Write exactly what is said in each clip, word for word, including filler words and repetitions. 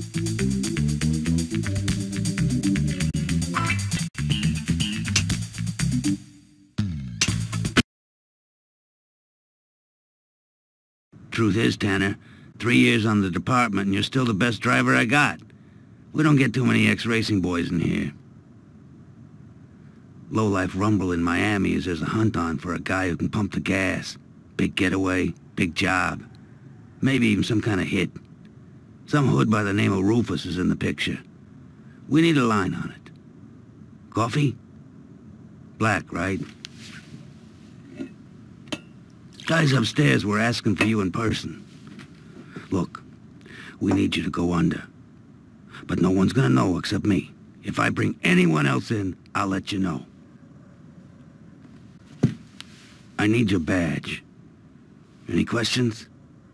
Truth is, Tanner, three years on the department and you're still the best driver I got. We don't get too many ex-racing boys in here. Low-life rumble in Miami is there's a hunt on for a guy who can pump the gas. Big getaway, big job. Maybe even some kind of hit. Some hood by the name of Rufus is in the picture. We need a line on it. Coffee? Black, right? Guys upstairs were asking for you in person. Look, we need you to go under. But no one's gonna know except me. If I bring anyone else in, I'll let you know. I need your badge. Any questions?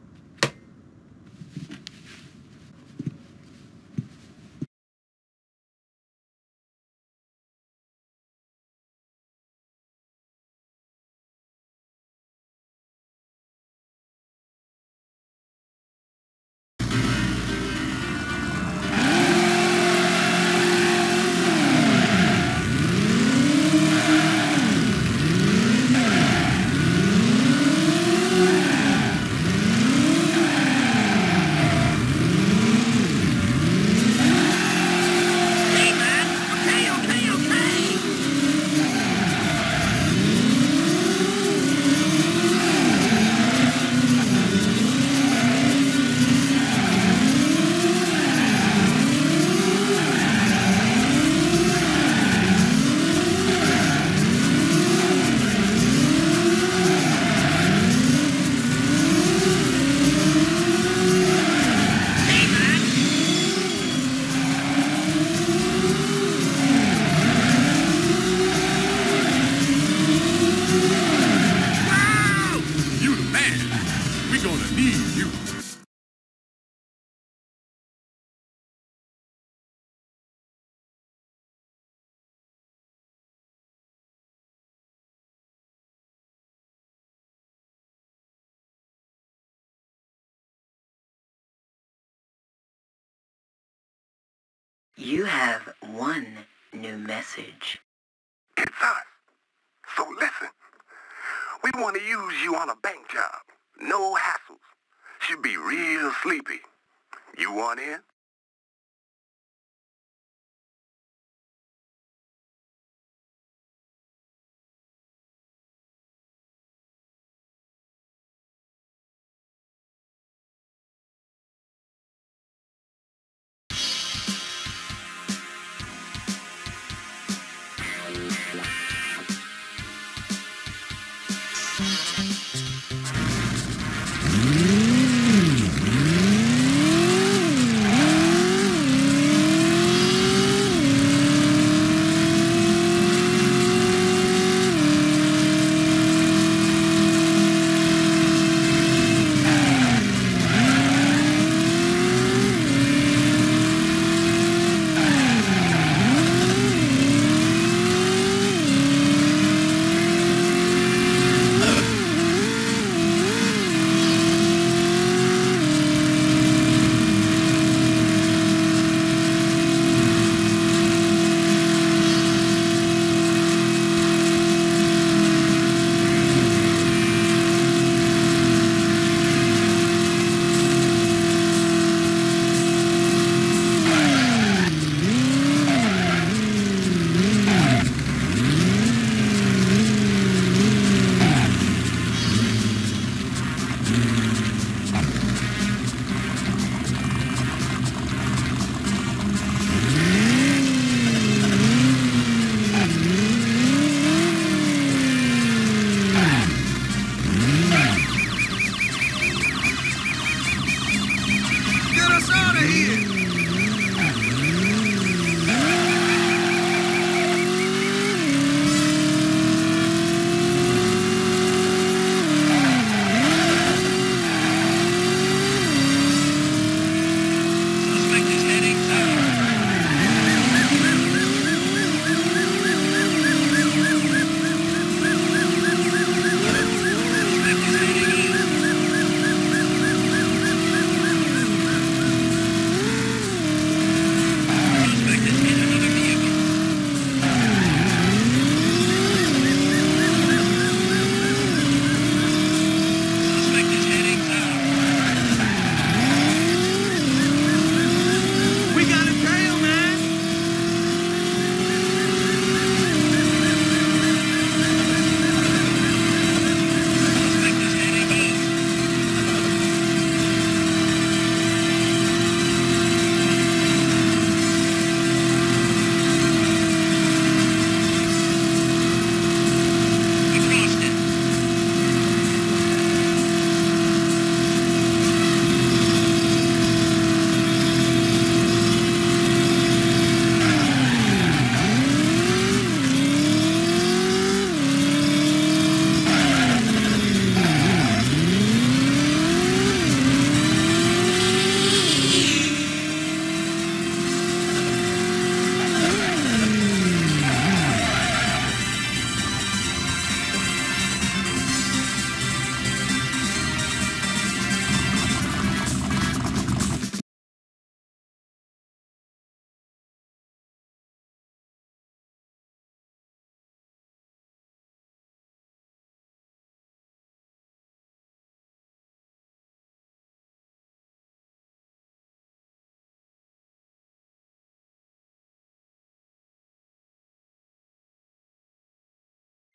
You have one new message. It's us. So listen, we want to use you on a bank job. No hassles. Should be real sleepy. You want in?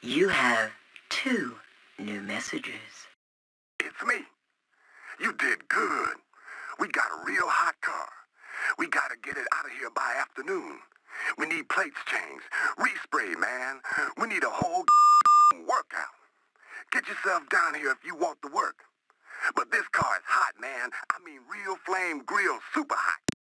You have two new messages. It's me. You did good. We got a real hot car. We gotta get it out of here by afternoon. We need plates changed. Respray, man. We need a whole workout. Get yourself down here if you want the work. But this car is hot, man. I mean real flame grill, super hot.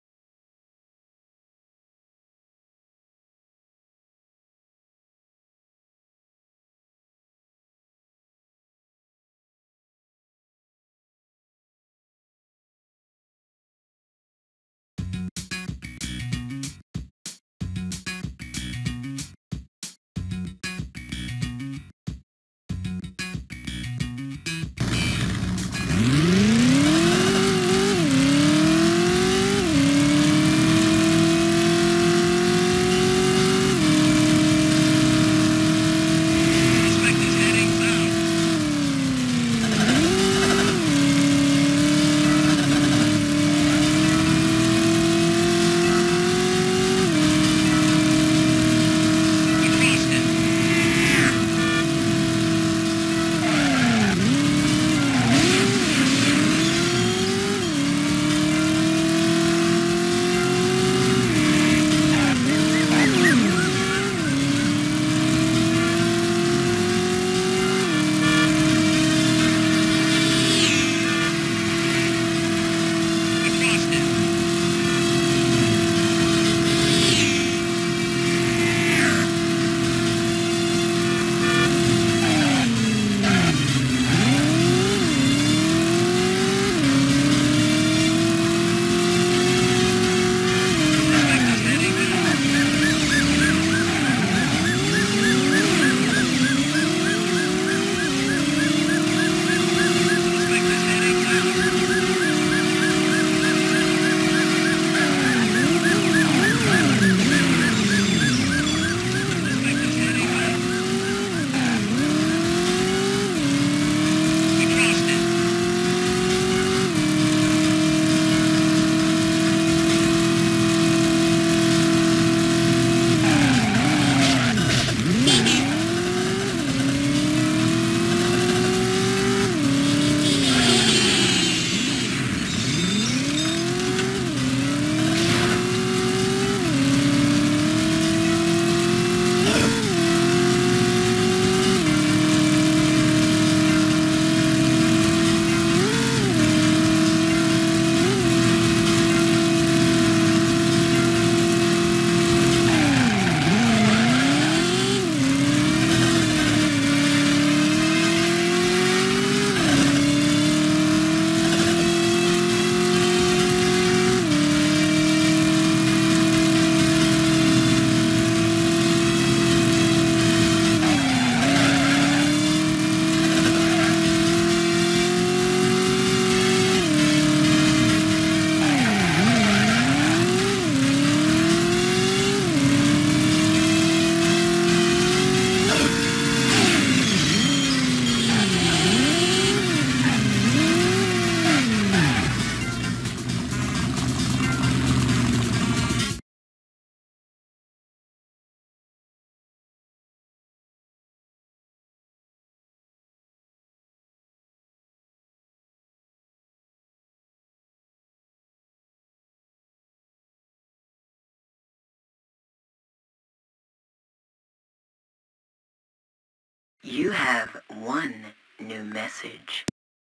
You have one new message.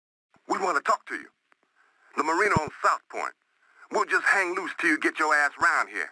We want to talk to you. The marina on South Point. We'll just hang loose till you get your ass round here.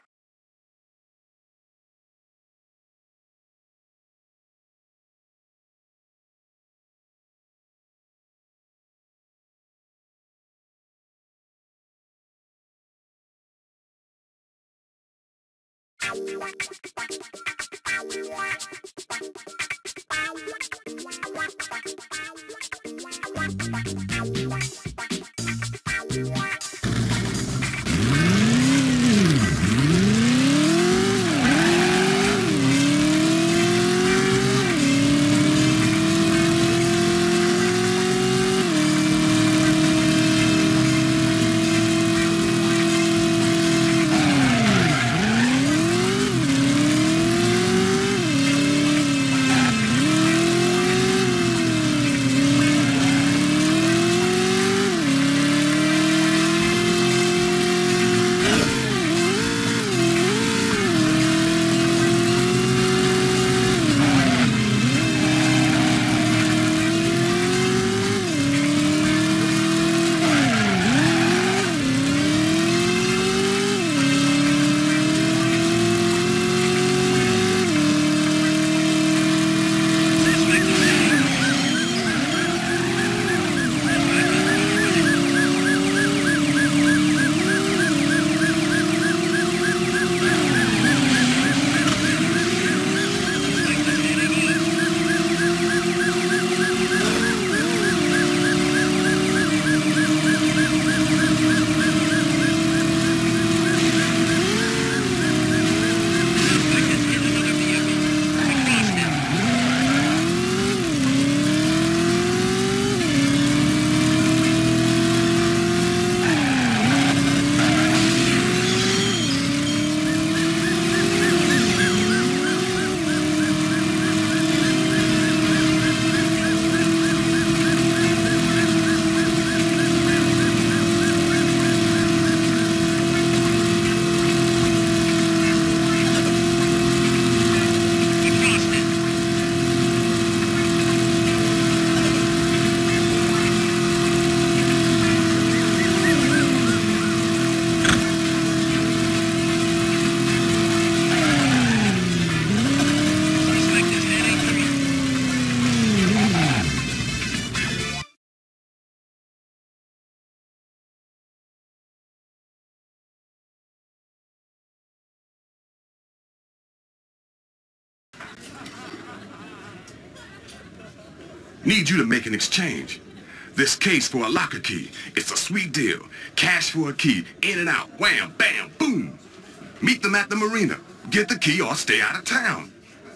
Need you to make an exchange. This case for a locker key. It's a sweet deal. Cash for a key. In and out. Wham, bam, boom. Meet them at the marina. Get the key or stay out of town.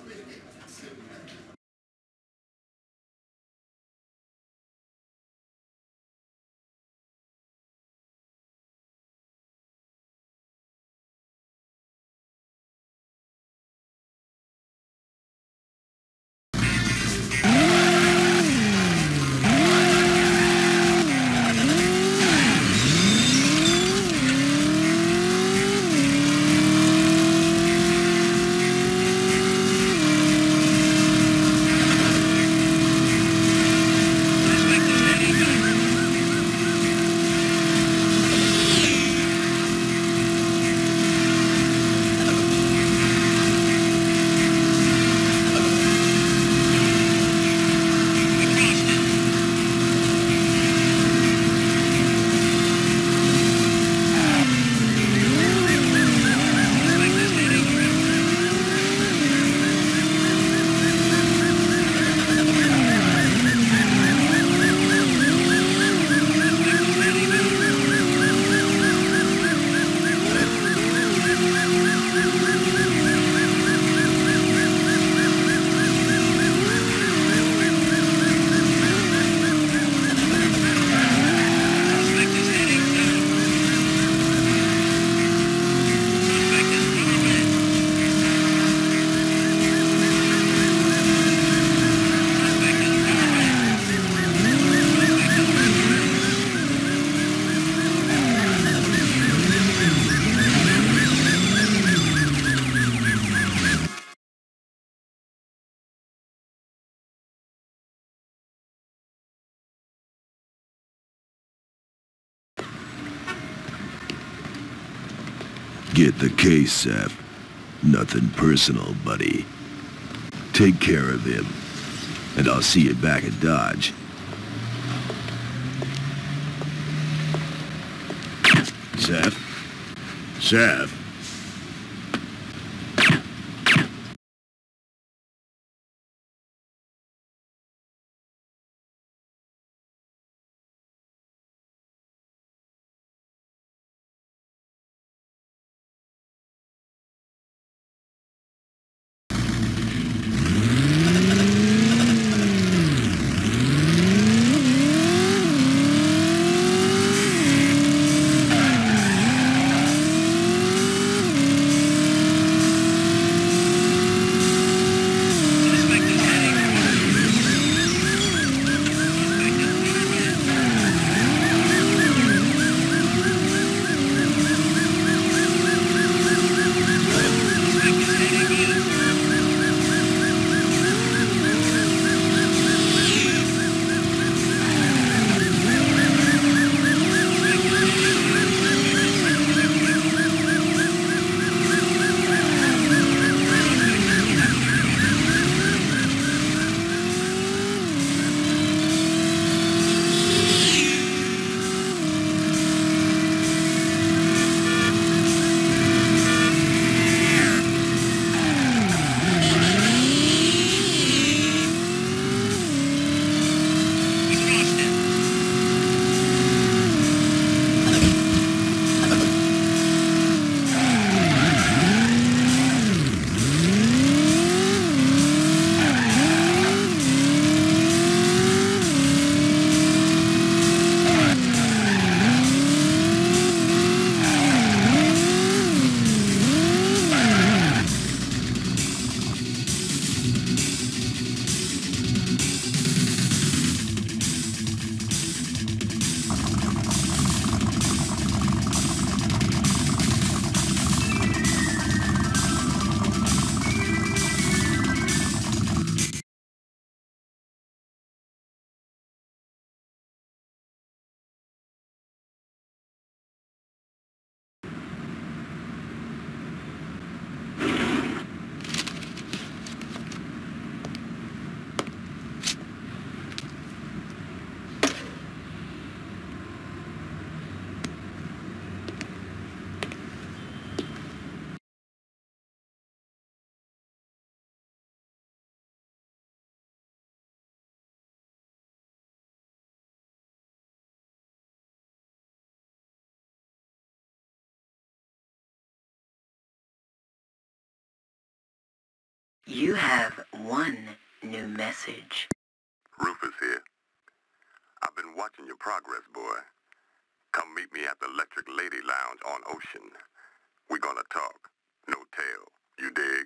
Get the case, Seth. Nothing personal, buddy. Take care of him, and I'll see you back at Dodge. Seth? Seth? You have one new message. Rufus here. I've been watching your progress, boy. Come meet me at the Electric Lady Lounge on Ocean. We're gonna talk. No tale. You dig?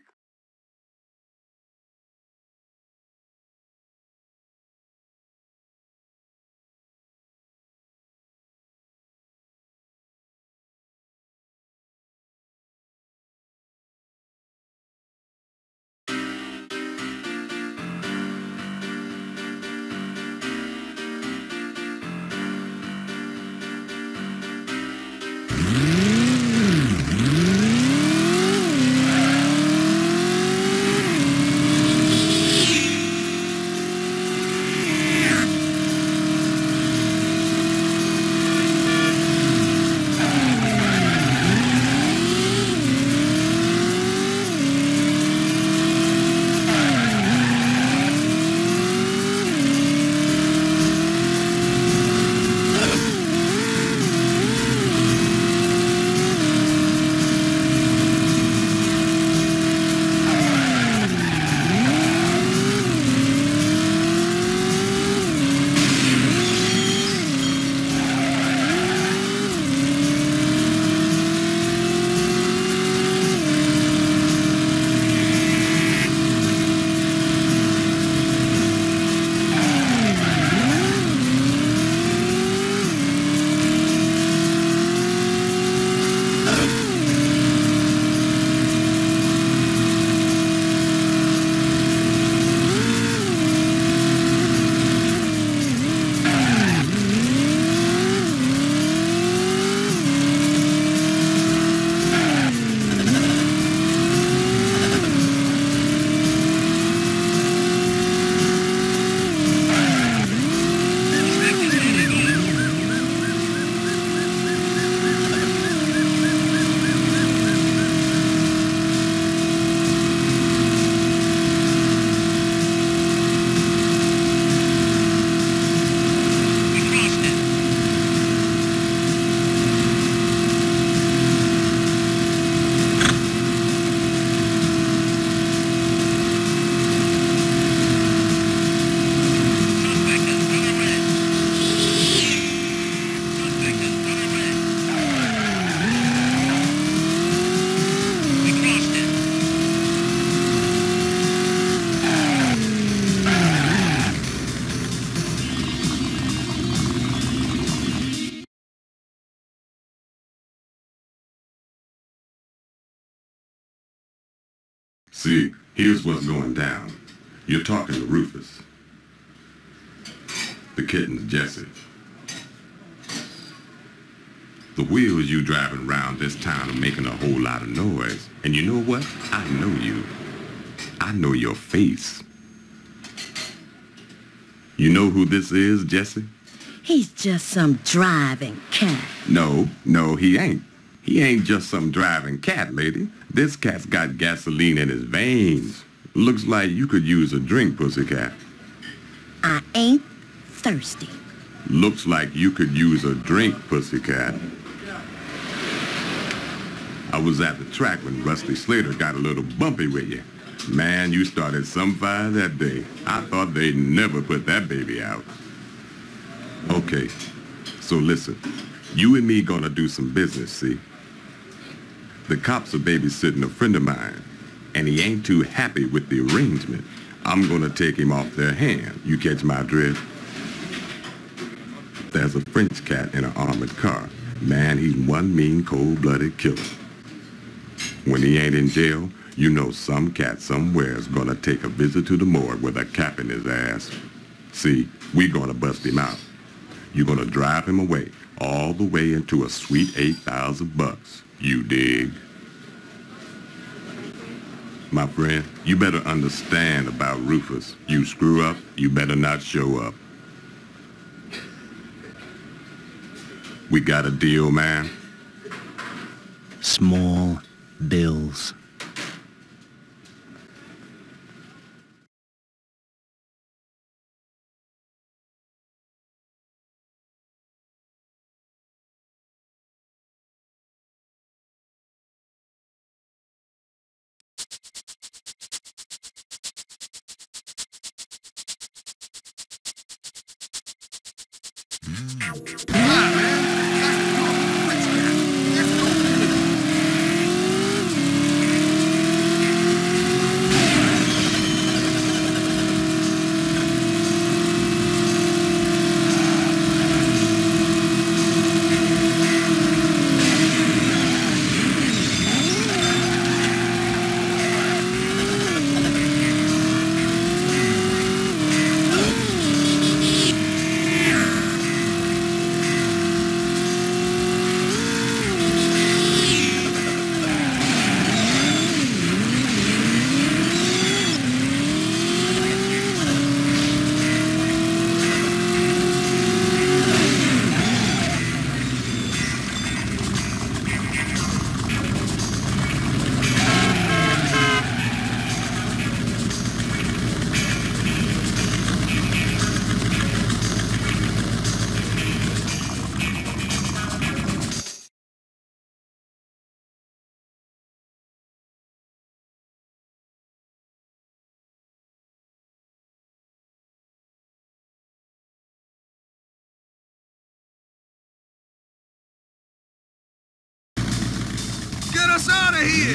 See, here's what's going down. You're talking to Rufus. The kitten's Jesse. The wheels you driving around this town are making a whole lot of noise. And you know what? I know you. I know your face. You know who this is, Jesse? He's just some driving cat. No, no, he ain't. He ain't just some driving cat, lady. This cat's got gasoline in his veins. Looks like you could use a drink, pussycat. I ain't thirsty. Looks like you could use a drink, pussycat. I was at the track when Rusty Slater got a little bumpy with you. Man, you started some fire that day. I thought they'd never put that baby out. Okay, so listen. You and me gonna do some business, see? The cops are babysitting a friend of mine, and he ain't too happy with the arrangement. I'm gonna take him off their hand. You catch my drift? There's a French cat in an armored car. Man, he's one mean, cold-blooded killer. When he ain't in jail, you know some cat somewhere is gonna take a visit to the morgue with a cap in his ass. See, we gonna bust him out. You're gonna drive him away, all the way into a sweet eight thousand bucks. You dig? My friend, you better understand about Rufus. You screw up, you better not show up. We got a deal, man? Small bills. Get us out of here!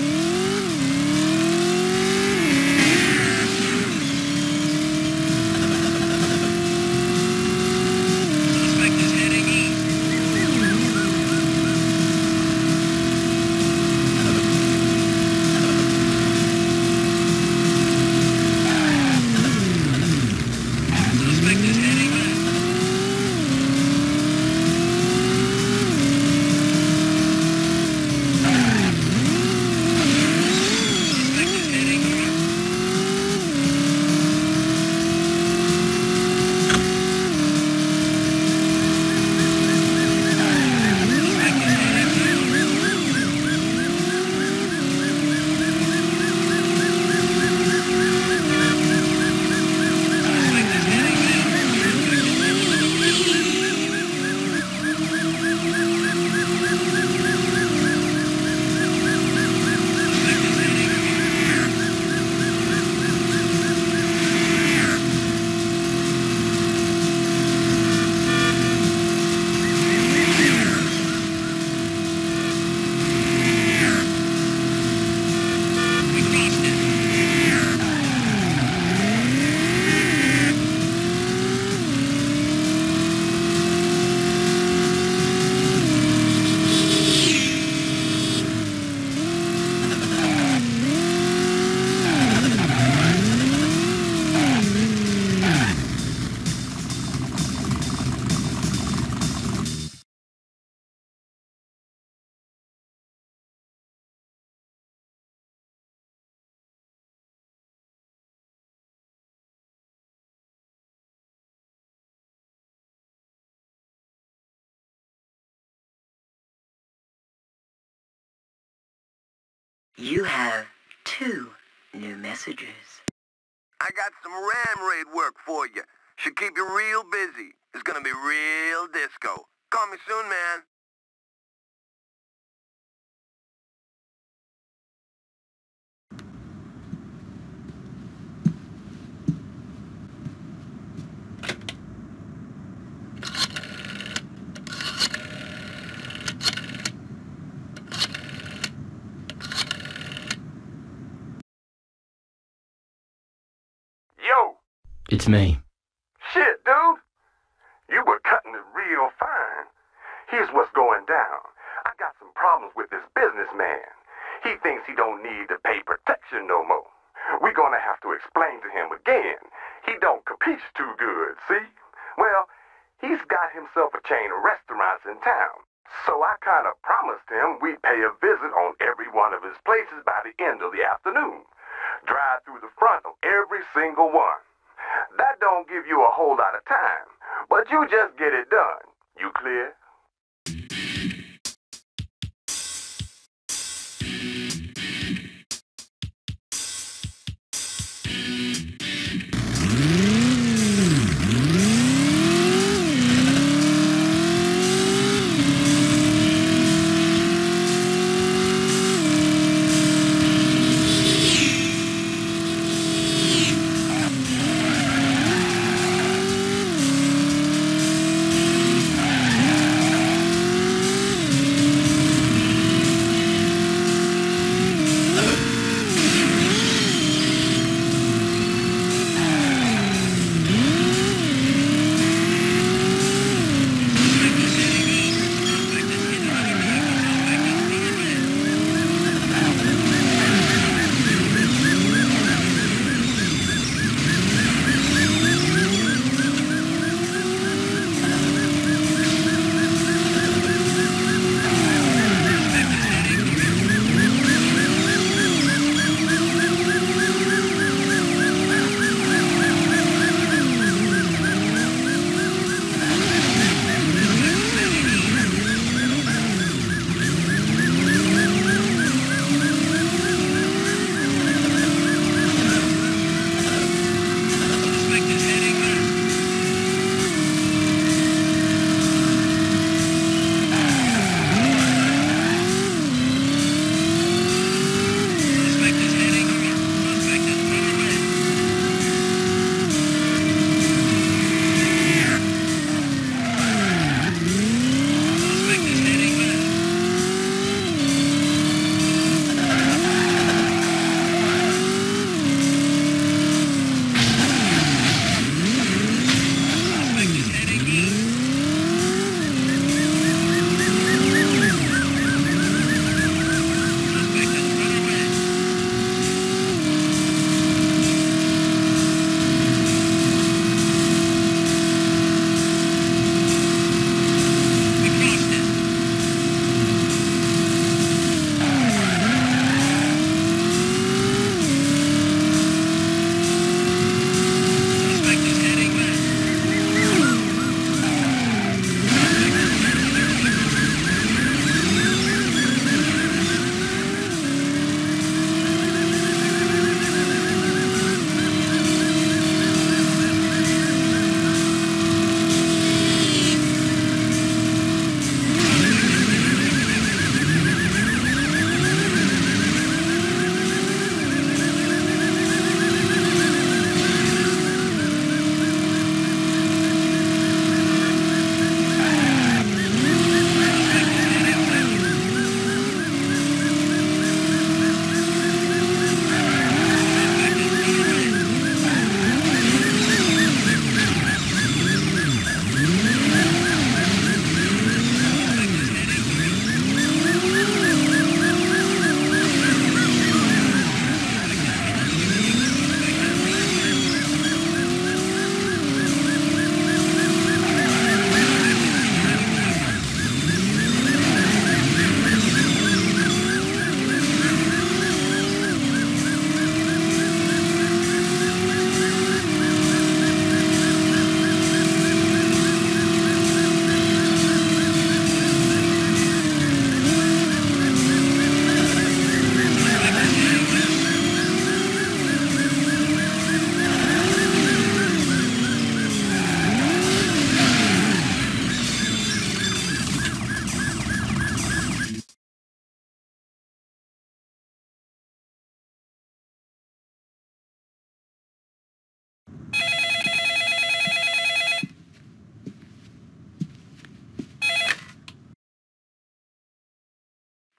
You have two new messages. I got some ram raid work for you. Should keep you real busy. It's gonna be real disco. Call me soon, man. Yo! It's me. Shit, dude! You were cutting it real fine. Here's what's going down. I got some problems with this businessman. He thinks he don't need to pay protection no more. We're gonna have to explain to him again. He don't capiche too good, see? Well, he's got himself a chain of restaurants in town. So I kind of promised him we'd pay a visit on every one of his places by the end of the afternoon. Drive through the front of every single one. That don't give you a whole lot of time, but you just get it done. You clear?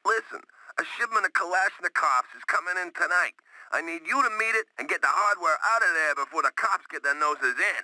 Listen, a shipment of Kalashnikovs is coming in tonight. I need you to meet it and get the hardware out of there before the cops get their noses in.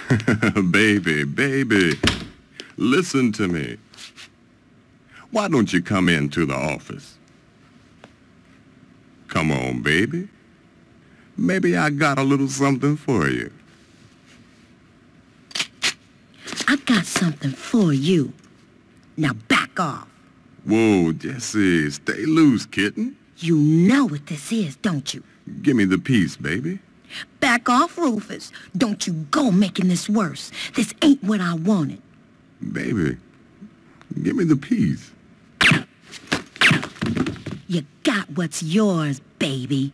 Baby, baby, listen to me. Why don't you come into the office? Come on, baby. Maybe I got a little something for you. I got something for you. Now back off. Whoa, Jesse, stay loose, kitten. You know what this is, don't you? Give me the piece, baby. Back off, Rufus. Don't you go making this worse. This ain't what I wanted. Baby, give me the piece. You got what's yours, baby.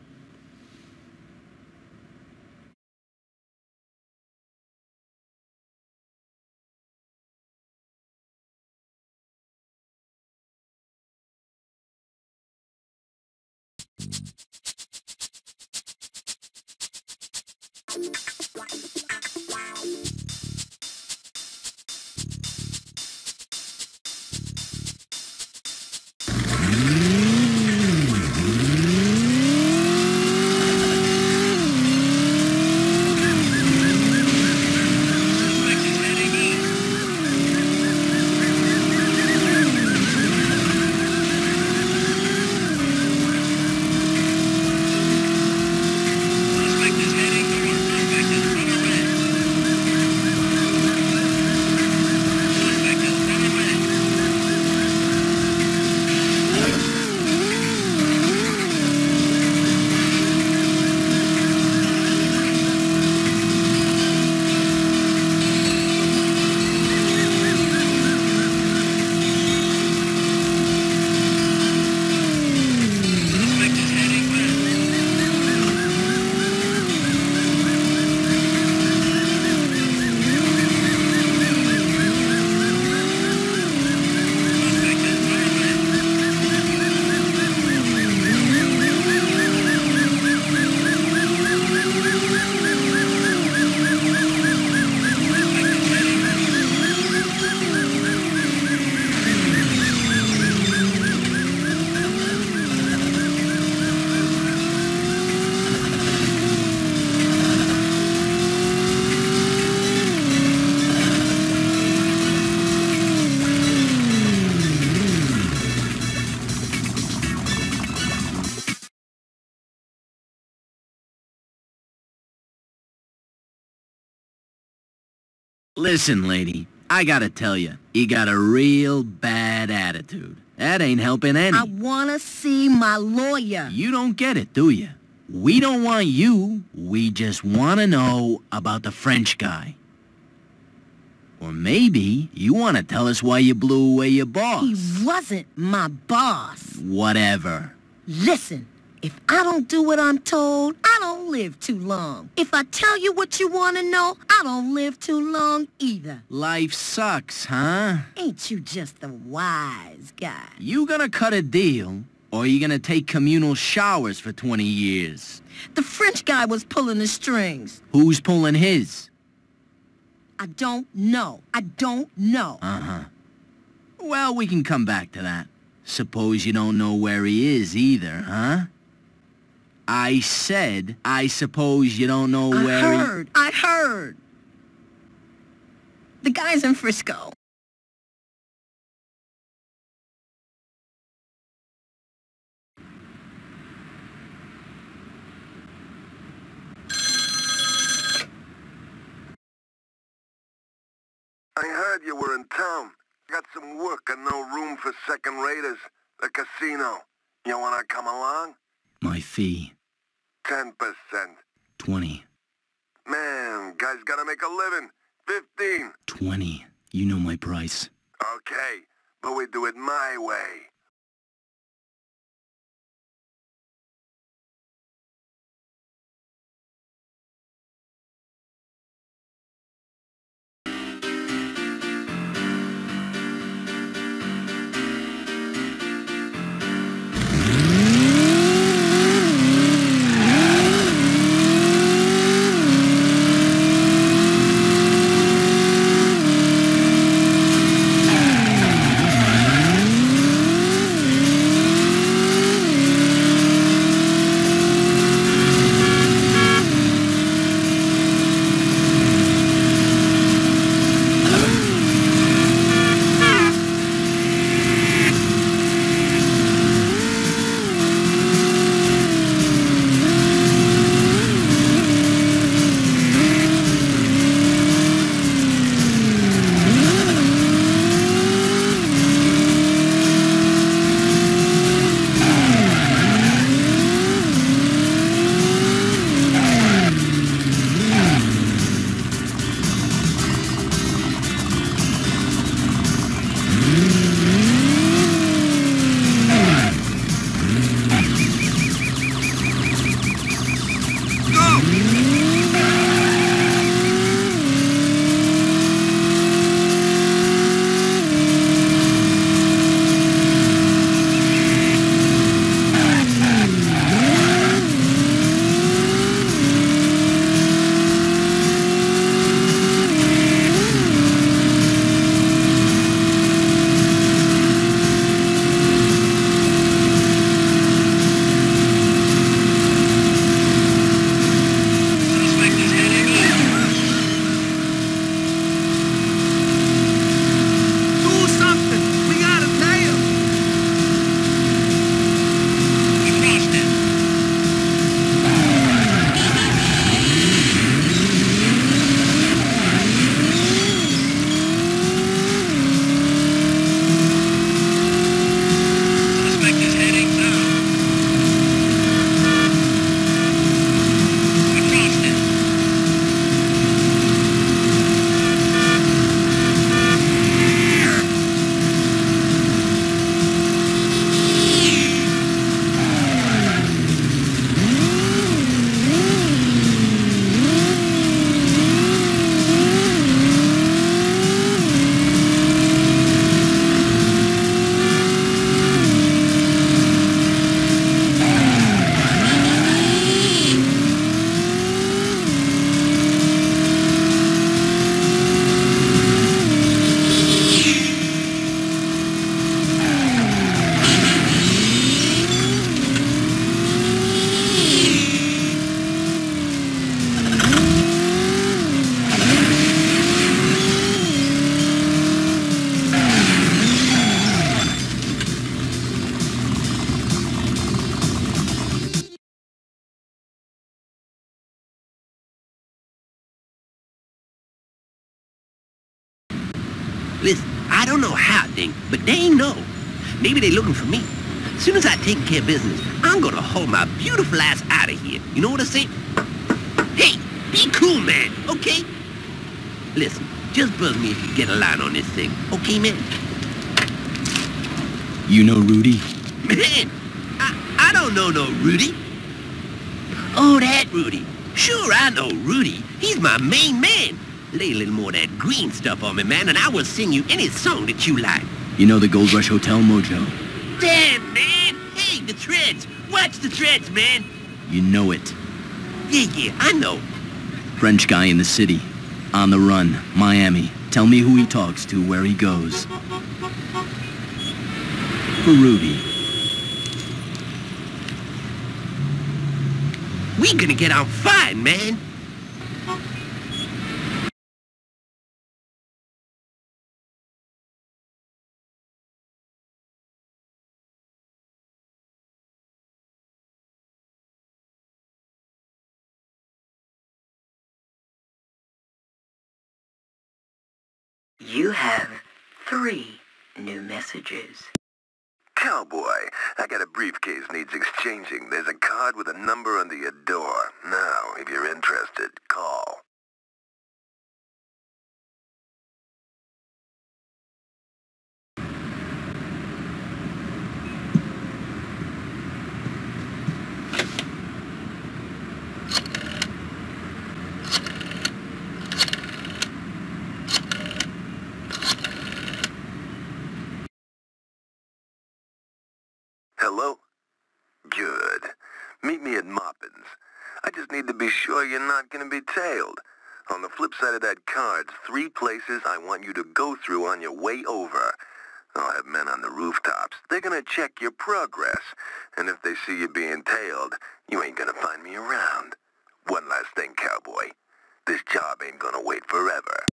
Listen, lady, I gotta tell you, you got a real bad attitude. That ain't helping any. I wanna see my lawyer. You don't get it, do you? We don't want you. We just want to know about the French guy. Or maybe you want to tell us why you blew away your boss. He wasn't my boss. Whatever. Listen, if I don't do what I'm told, I don't live too long. If I tell you what you want to know, I don't live too long either. Life sucks, huh? Ain't you just a wise guy? You gonna cut a deal, or you gonna take communal showers for twenty years? The French guy was pulling the strings. Who's pulling his? I don't know. I don't know. Uh-huh. Well, we can come back to that. Suppose you don't know where he is either, huh? I said, I suppose you don't know I where heard. he... I heard. The guy's in Frisco. I heard you were in town. Got some work and no room for second raters. The casino. You wanna come along? My fee. Ten percent. Twenty. Man, guys gotta make a living. Fifteen. Twenty. You know my price. Okay, but we do it my way. Listen, I don't know how, Dink, but they ain't know. Maybe they looking for me. As soon as I take care of business, I'm gonna haul my beautiful ass out of here. You know what I'm saying? Hey, be cool, man, okay? Listen, just buzz me if you get a line on this thing, okay, man? You know Rudy? Man, I, I don't know no Rudy. Oh, that Rudy. Sure, I know Rudy. He's my main man. Lay a little more of that green stuff on me, man, and I will sing you any song that you like. You know the Gold Rush Hotel, Mojo? Damn, man! Hey, the threads! Watch the threads, man! You know it. Yeah, yeah, I know. French guy in the city. On the run. Miami. Tell me who he talks to, where he goes. For Rudy. We gonna get out fine, man! You have three new messages. Cowboy, I got a briefcase needs exchanging. There's a card with a number under your door. Now, if you're interested, call. Hello? Good. Meet me at Moppin's. I just need to be sure you're not going to be tailed. On the flip side of that card's three places I want you to go through on your way over. I'll have men on the rooftops. They're going to check your progress. And if they see you being tailed, you ain't going to find me around. One last thing, cowboy. This job ain't going to wait forever.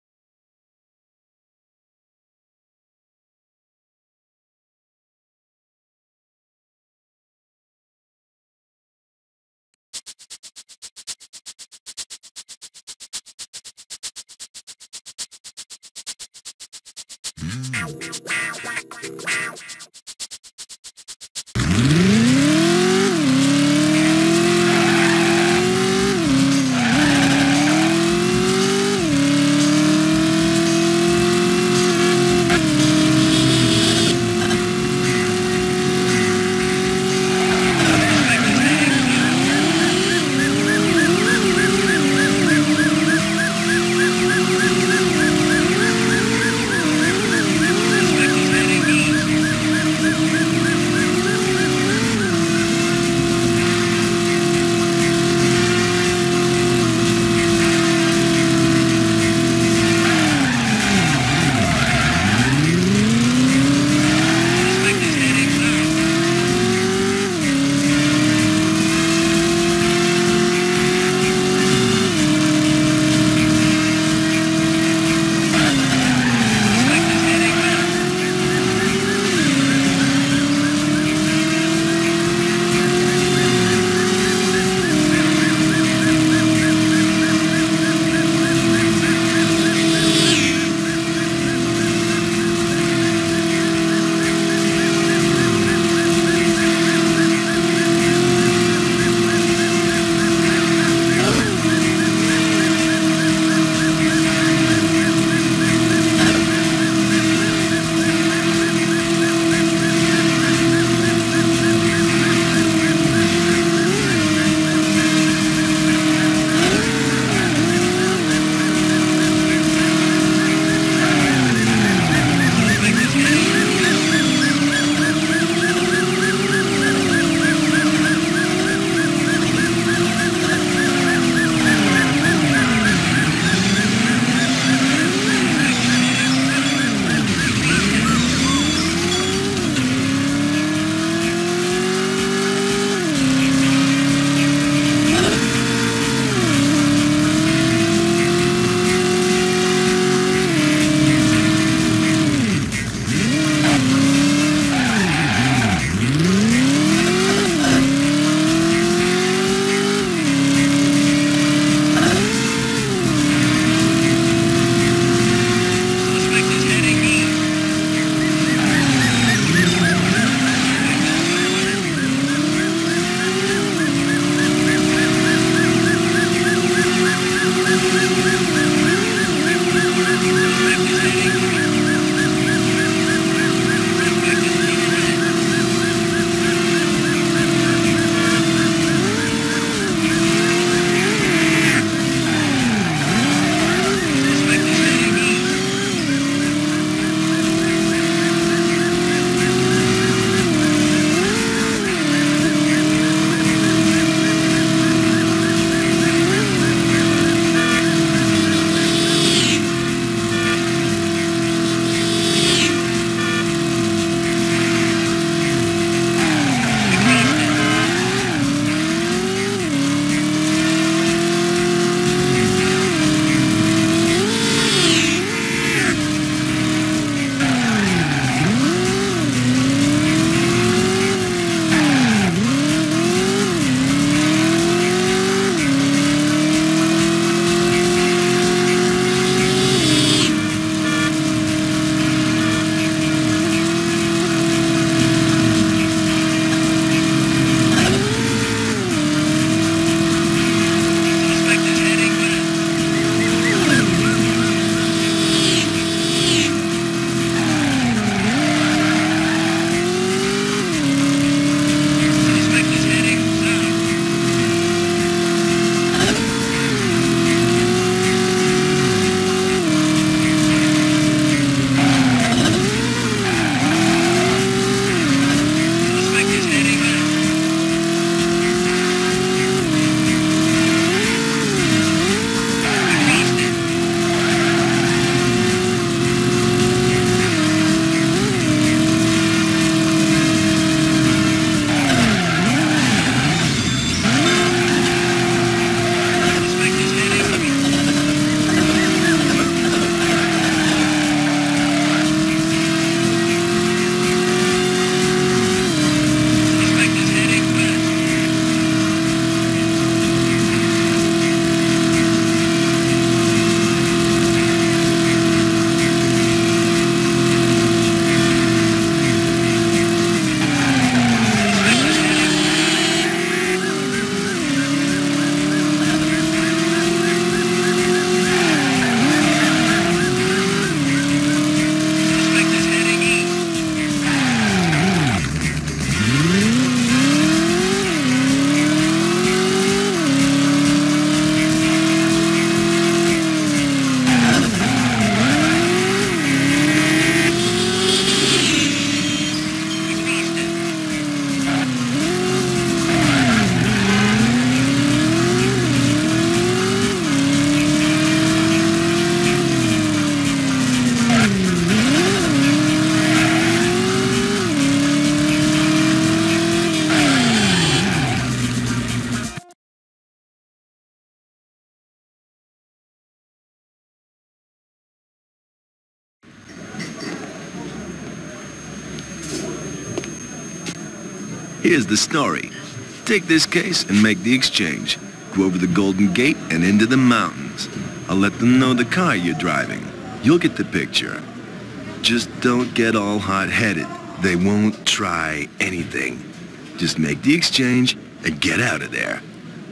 Here's the story. Take this case and make the exchange. Go over the Golden Gate and into the mountains. I'll let them know the car you're driving. You'll get the picture. Just don't get all hot-headed. They won't try anything. Just make the exchange and get out of there.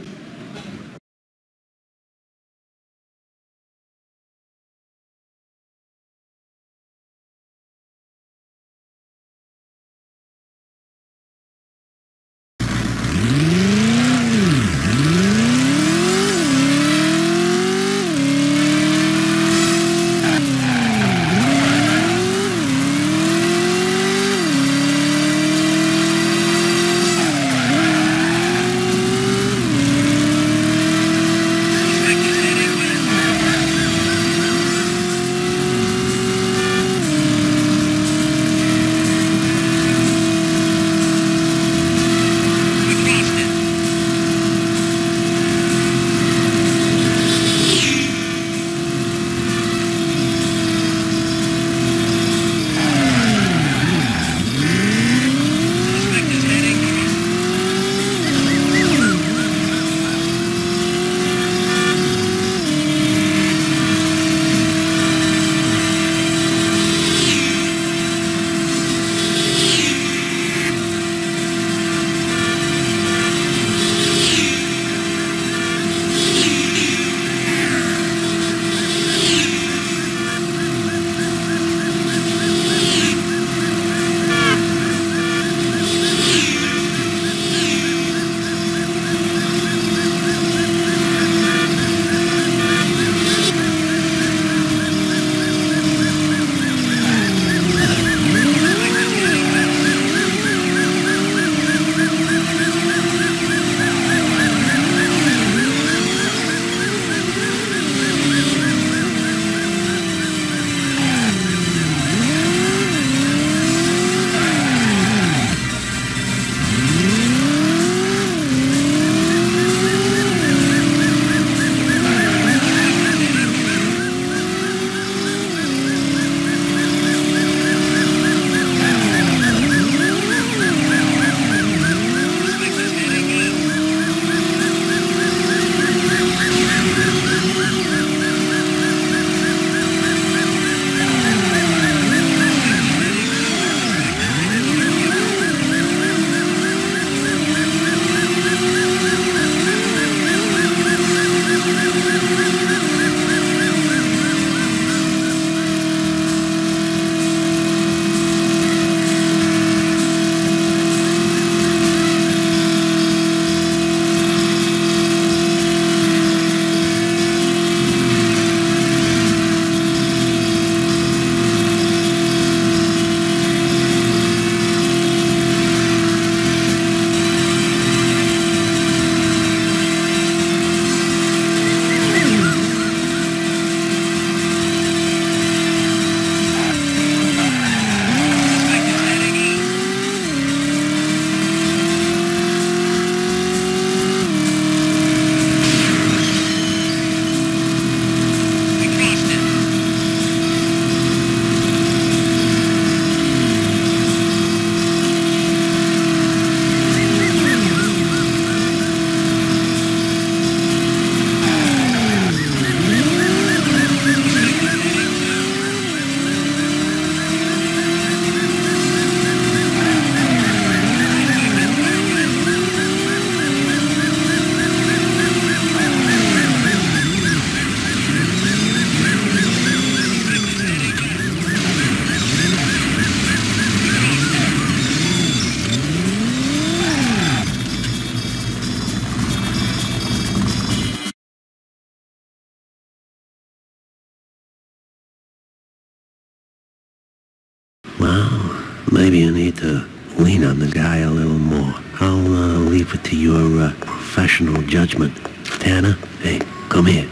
Maybe you need to lean on the guy a little more. I'll uh, leave it to your uh, professional judgment. Tanner, hey, come here.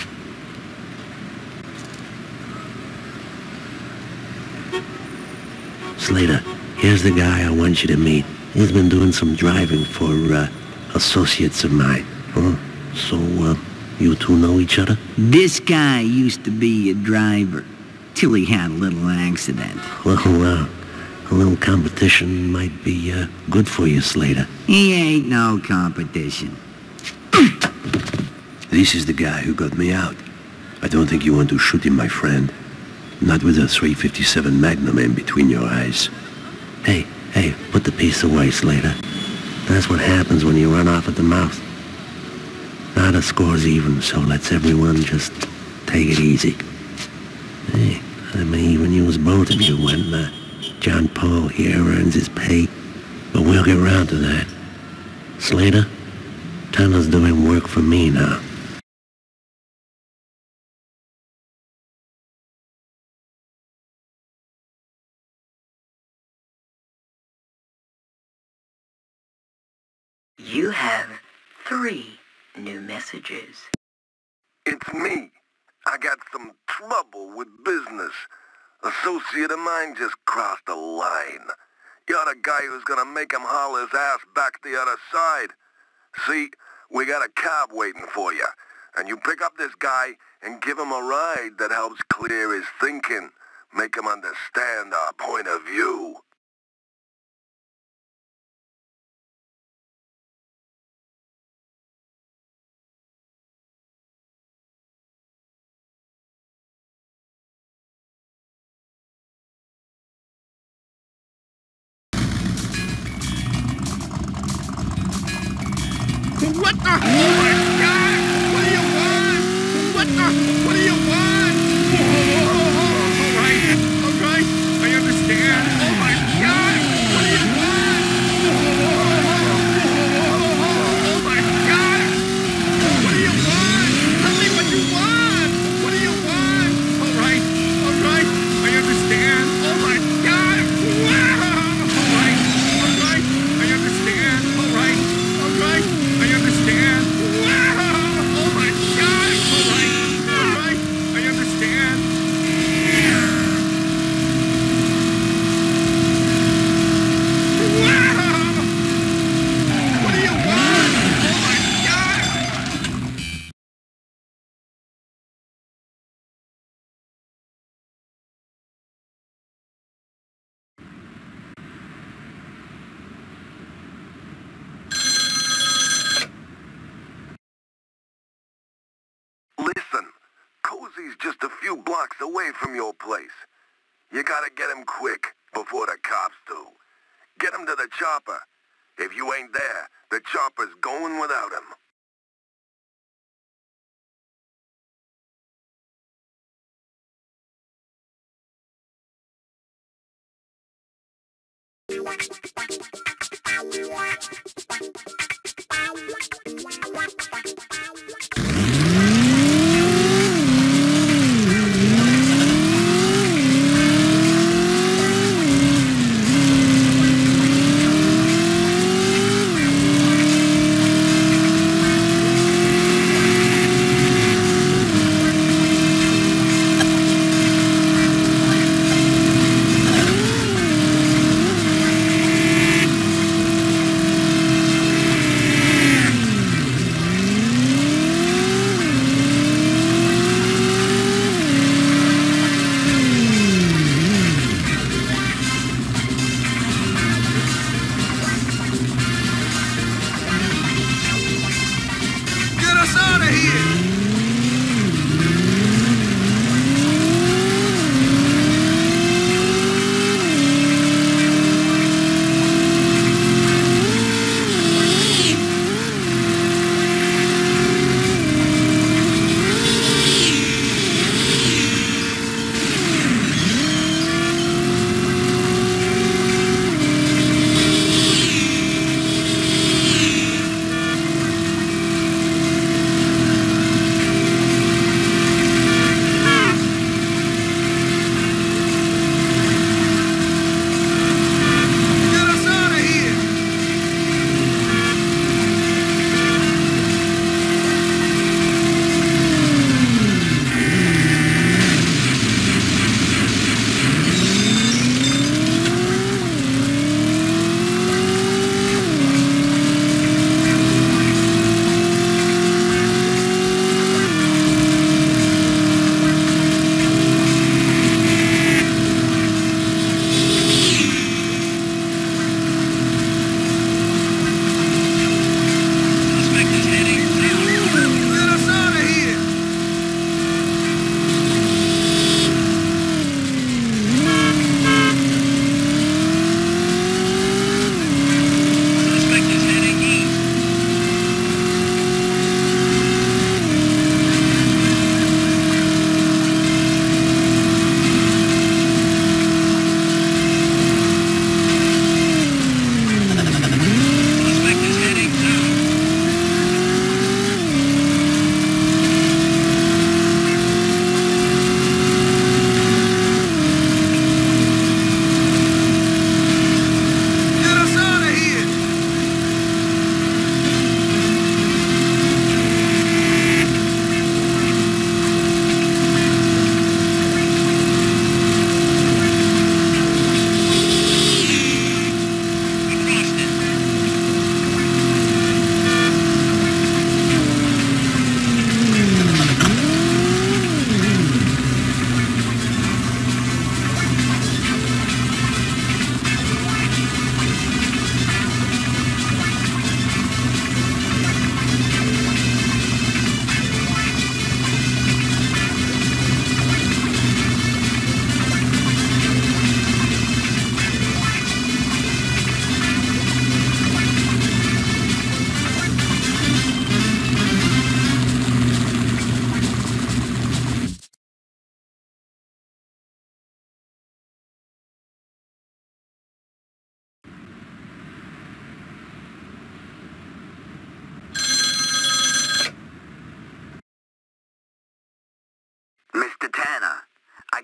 Slater, here's the guy I want you to meet. He's been doing some driving for uh, associates of mine. Huh? So, uh, you two know each other? This guy used to be a driver, till he had a little accident. Well, uh, A little competition might be uh, good for you, Slater. He ain't no competition. This is the guy who got me out. I don't think you want to shoot him, my friend. Not with a three fifty-seven Magnum in between your eyes. Hey, hey, put the piece away, Slater. That's what happens when you run off at the mouth. Now the score's even, so let's everyone just take it easy. Hey, I may even use both of you when uh, John Paul here earns his pay. But we'll get round to that. Slater, Tanner's doing work for me now. You have three new messages. It's me. I got some trouble with business. Associate of mine just crossed a line. You're the guy who's gonna make him haul his ass back the other side. See, we got a cab waiting for you. And you pick up this guy and give him a ride that helps clear his thinking. Make him understand our point of view. What the? Oh my God! What do you want? What the? What do you want? Oh, all right, all right, I understand. Oh my God! What do you want? Oh my God! What do you want? Tell me what you want. What do you want? All right, all right, I understand. Oh my God! Wow! All right, all right, I understand. All right, all right. I understand. Wow! Oh my God! All right, all right, I understand. Wow! What do you want? Oh my God! Listen, Cozy's just a few blocks away from your place. You gotta get him quick, before the cops do. Get him to the chopper. If you ain't there, the chopper's going without him.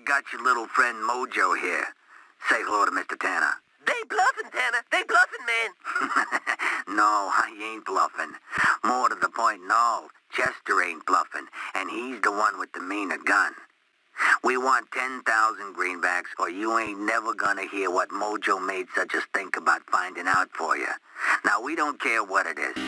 got your little friend Mojo here. Say hello to Mister Tanner. They bluffing, Tanner. They bluffing, man. No, I ain't bluffing. More to the point, no. Chester ain't bluffing, and he's the one with the meaner gun. We want ten thousand greenbacks, or you ain't never gonna hear what Mojo made such a stink about finding out for you. Now, we don't care what it is.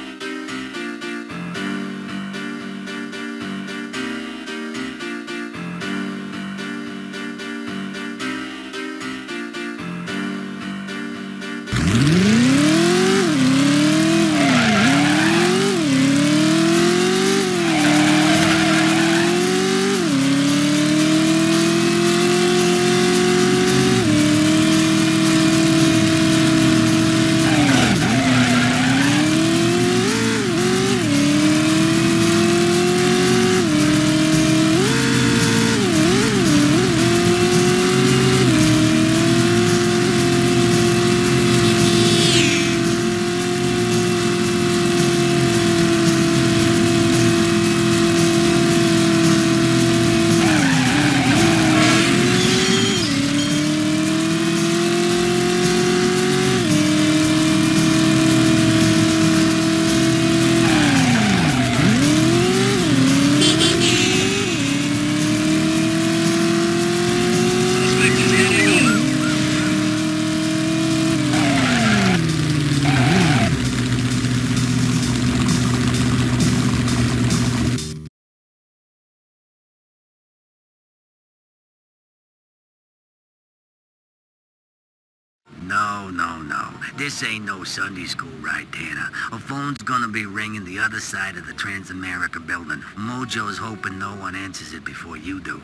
No, no, no. This ain't no Sunday school ride, Tanner. A phone's gonna be ringing the other side of the Transamerica building. Mojo's hoping no one answers it before you do.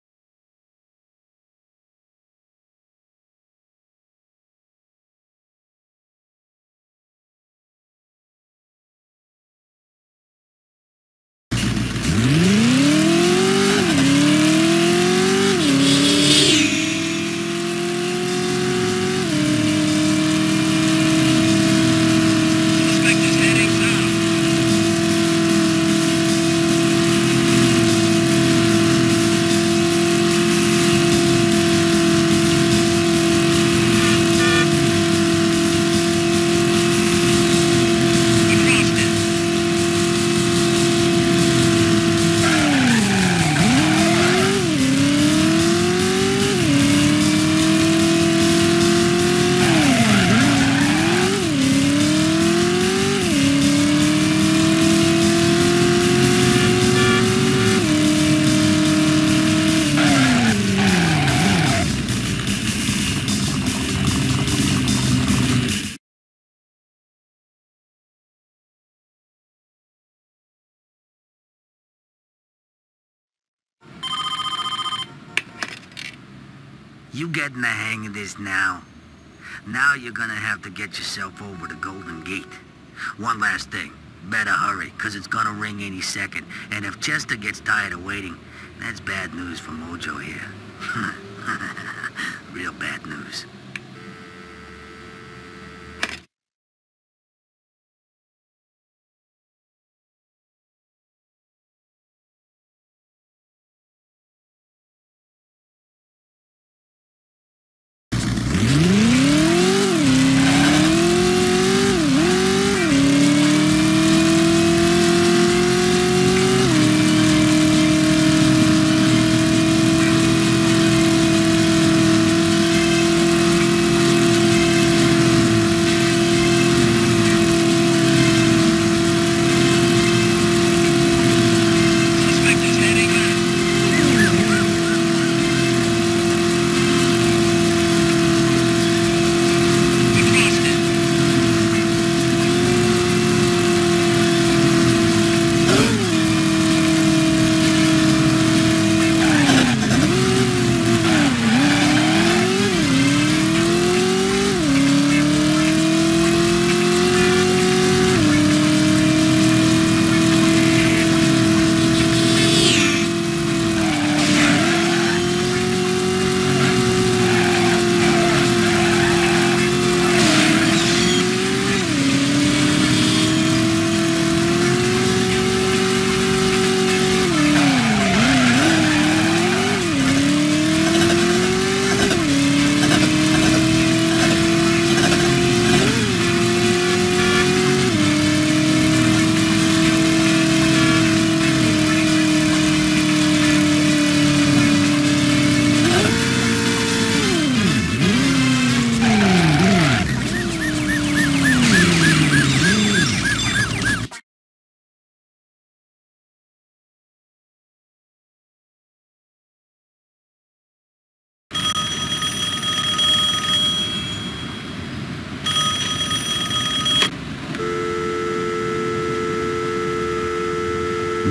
You getting the hang of this now? Now you're gonna have to get yourself over to Golden Gate. One last thing. Better hurry, cause it's gonna ring any second. And if Chester gets tired of waiting, that's bad news for Mojo here. Real bad news.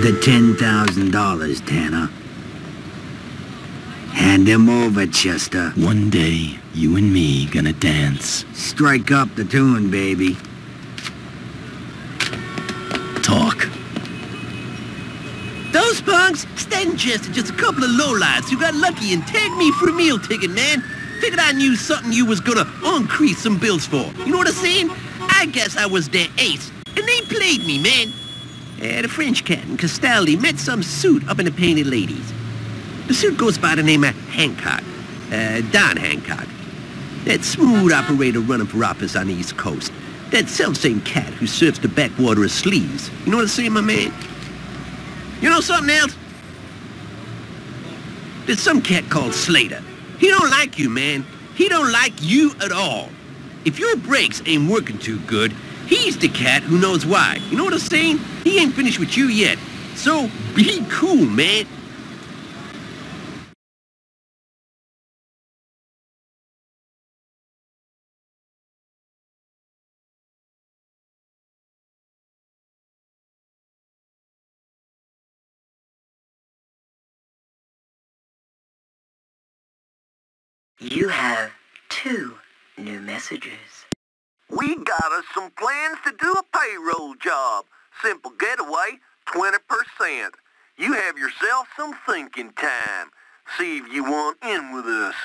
the ten thousand dollars, Tanner. Hand him over, Chester. One day, you and me gonna dance. Strike up the tune, baby. Talk. Those punks, Stan Chester, just a couple of lowlights who got lucky and tagged me for a meal ticket, man. Figured I knew something you was gonna increase some bills for. You know what I'm saying? I guess I was their ace, and they played me, man. Uh, the French cat in Castaldi met some suit up in the Painted Ladies. The suit goes by the name of Hancock, uh, Don Hancock. That smooth operator running for office on the East Coast. That self-same cat who surfs the backwater of sleeves. You know what I'm saying, my man? You know something else? There's some cat called Slater. He don't like you, man. He don't like you at all. If your brakes ain't working too good, he's the cat who knows why. You know what I'm saying? He ain't finished with you yet. So, be cool, man. You have two new messages. We got us some plans to do a payroll job. Simple getaway, twenty percent. You have yourself some thinking time. See if you want in with us.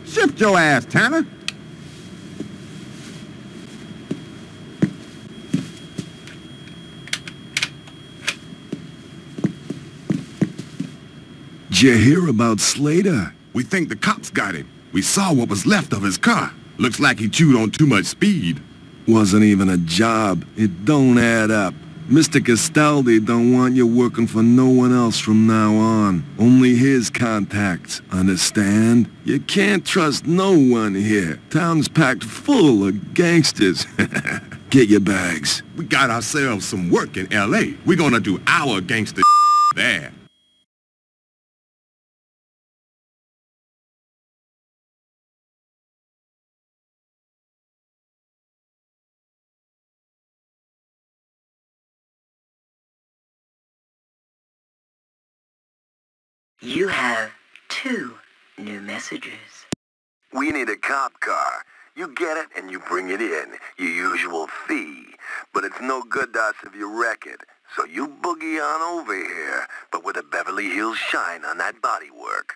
Shift your ass, Tanner. Did you hear about Slater? We think the cops got him. We saw what was left of his car. Looks like he chewed on too much speed. Wasn't even a job. It don't add up. Mister Castaldi don't want you working for no one else from now on. Only his contacts, understand? You can't trust no one here. Town's packed full of gangsters. Get your bags. We got ourselves some work in L A. We're gonna do our gangster there. You have two new messages. We need a cop car. You get it and you bring it in, your usual fee. But it's no good to us if you wreck it. So you boogie on over here, but with a Beverly Hills shine on that bodywork.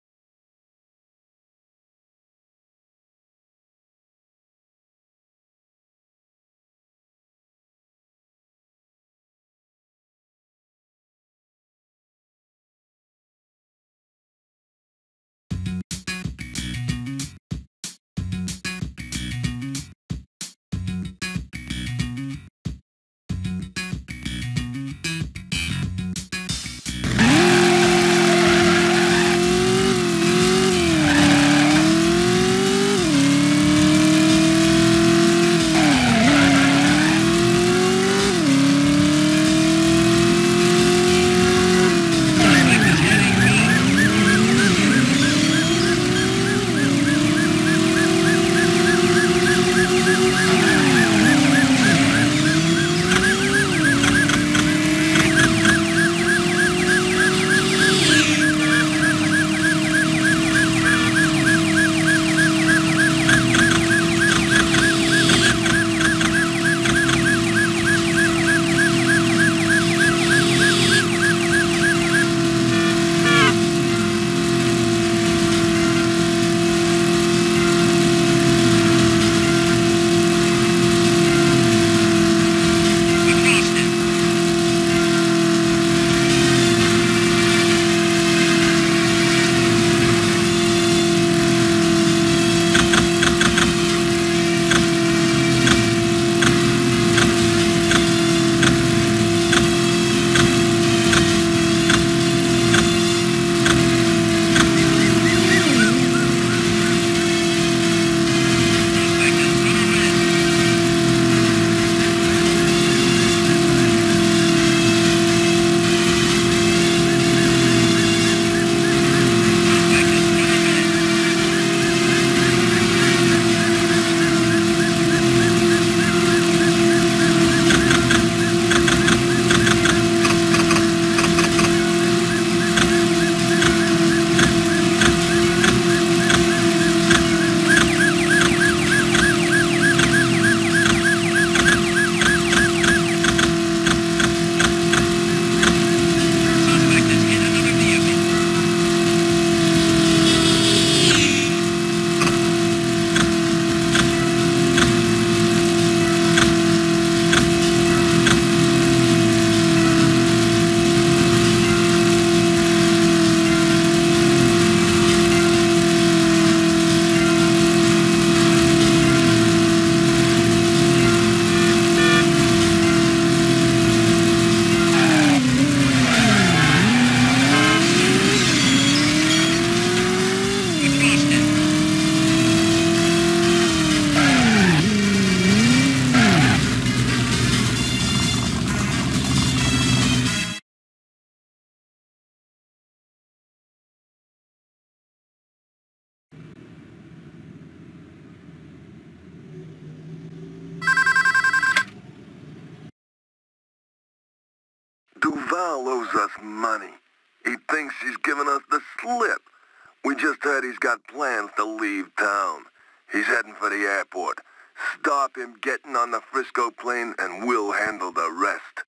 Duval owes us money. He thinks he's giving us the slip. We just heard he's got plans to leave town. He's heading for the airport. Stop him getting on the Frisco plane and we'll handle the rest.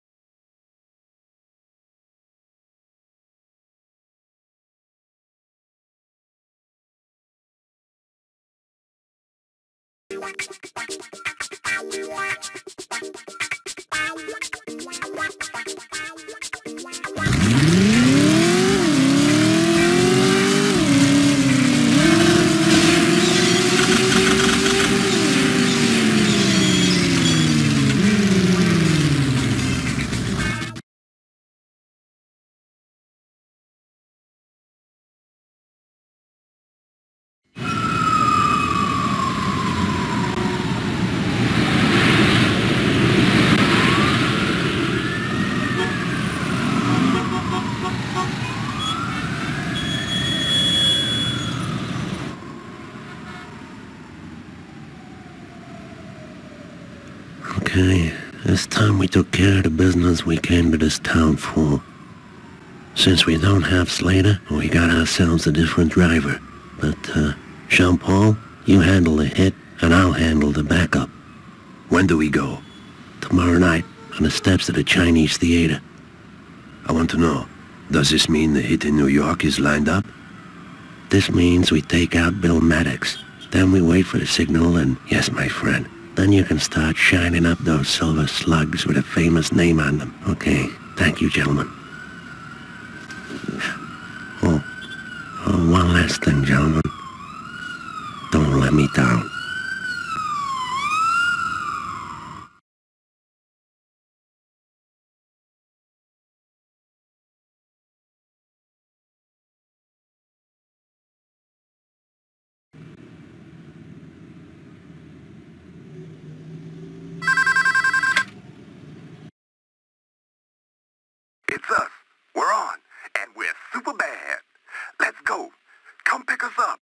Okay, it's time we took care of the business we came to this town for. Since we don't have Slater, we got ourselves a different driver. But, uh, Jean-Paul, you handle the hit, and I'll handle the backup. When do we go? Tomorrow night, on the steps of the Chinese Theater. I want to know, does this mean the hit in New York is lined up? This means we take out Bill Maddox. Then we wait for the signal and, yes, my friend, then you can start shining up those silver slugs with a famous name on them. Okay, thank you, gentlemen. Oh, oh, one last thing, gentlemen. Don't let me down. It's us. We're on. And we're super bad. Let's go. Come pick us up.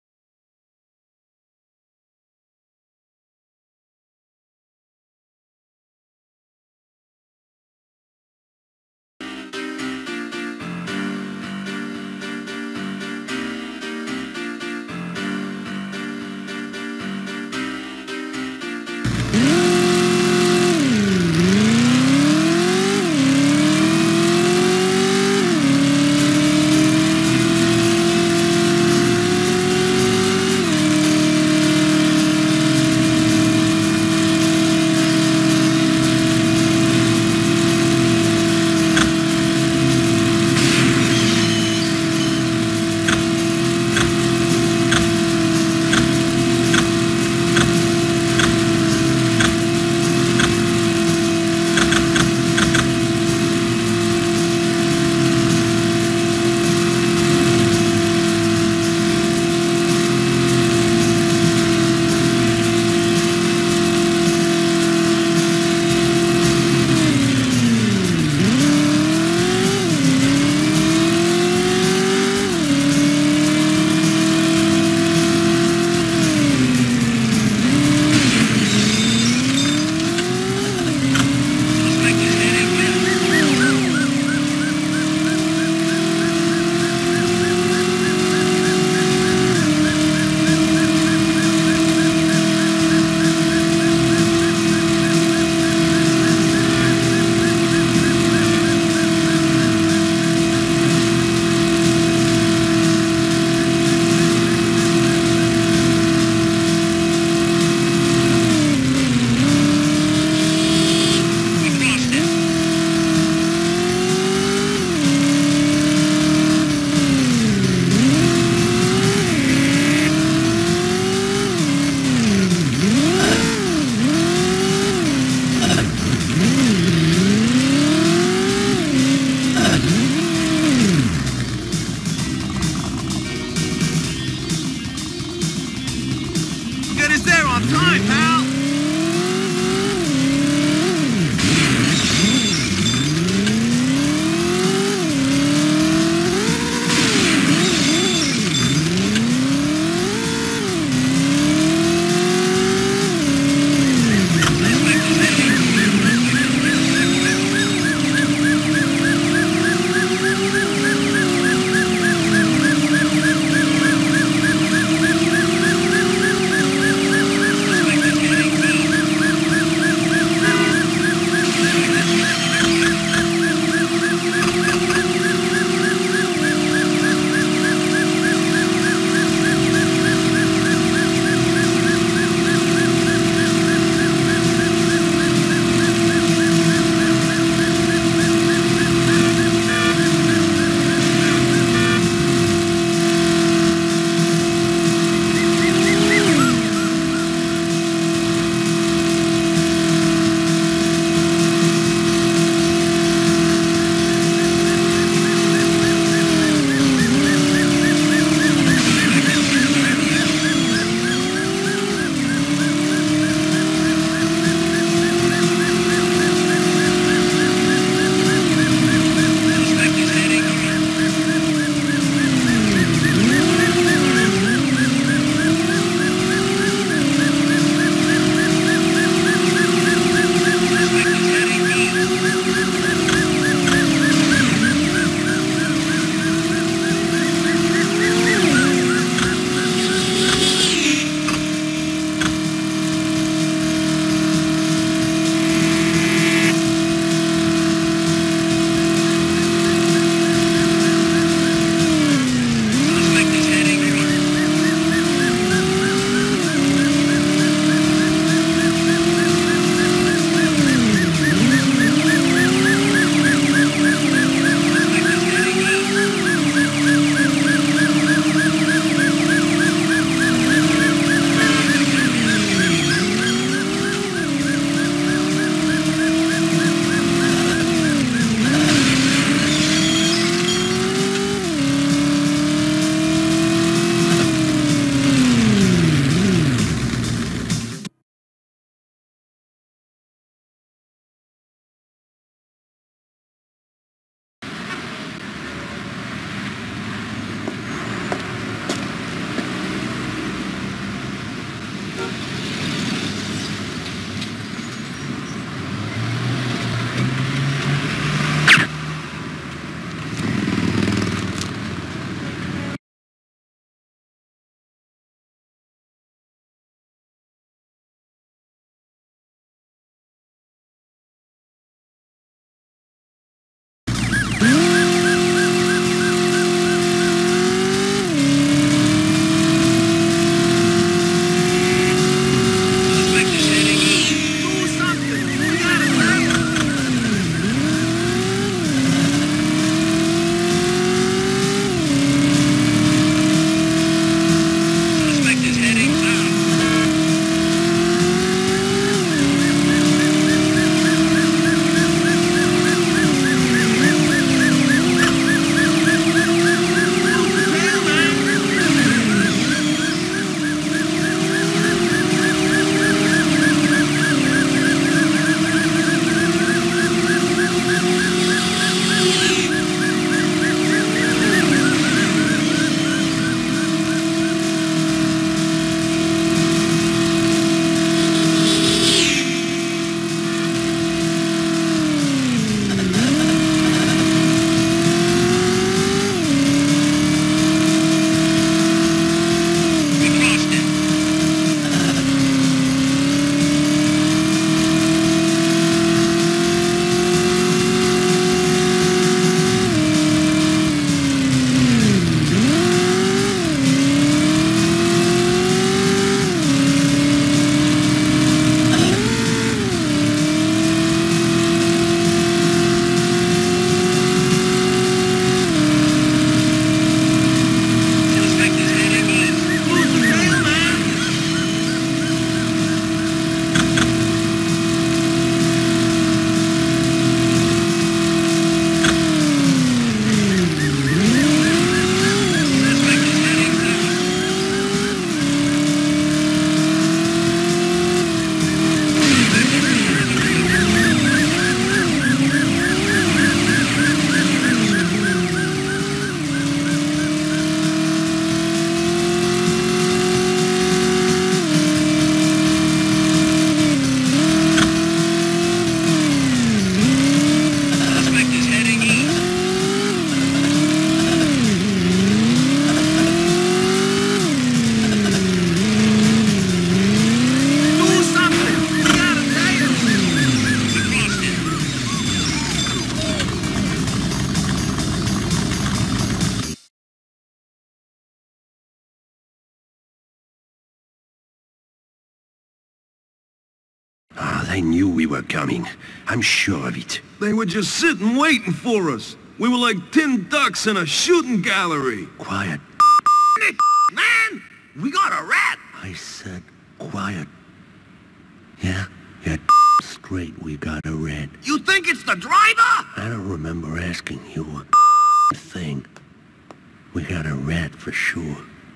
They knew we were coming. I'm sure of it. They were just sitting waiting for us. We were like tin ducks in a shooting gallery. Quiet. Man, we got a rat. I said quiet. Yeah? Yeah, straight, we got a rat. You think it's the driver? I don't remember asking you a thing. We got a rat for sure.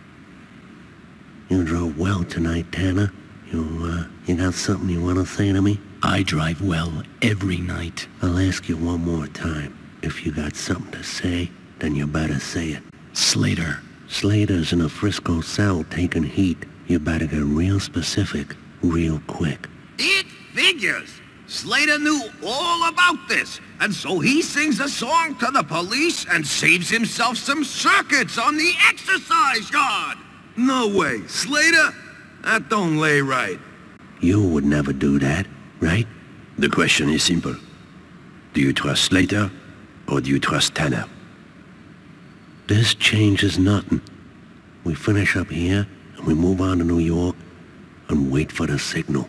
You drove well tonight, Tanner. You, uh, you got something you want to say to me? I drive well every night. I'll ask you one more time. If you got something to say, then you better say it. Slater. Slater's in a Frisco cell taking heat. You better get real specific, real quick. It figures. Slater knew all about this, and so he sings a song to the police and saves himself some circuits on the exercise yard. No way. Slater? That don't lay right. You would never do that, right? The question is simple. Do you trust Slater, or do you trust Tanner? This changes nothing. We finish up here, and we move on to New York, and wait for the signal.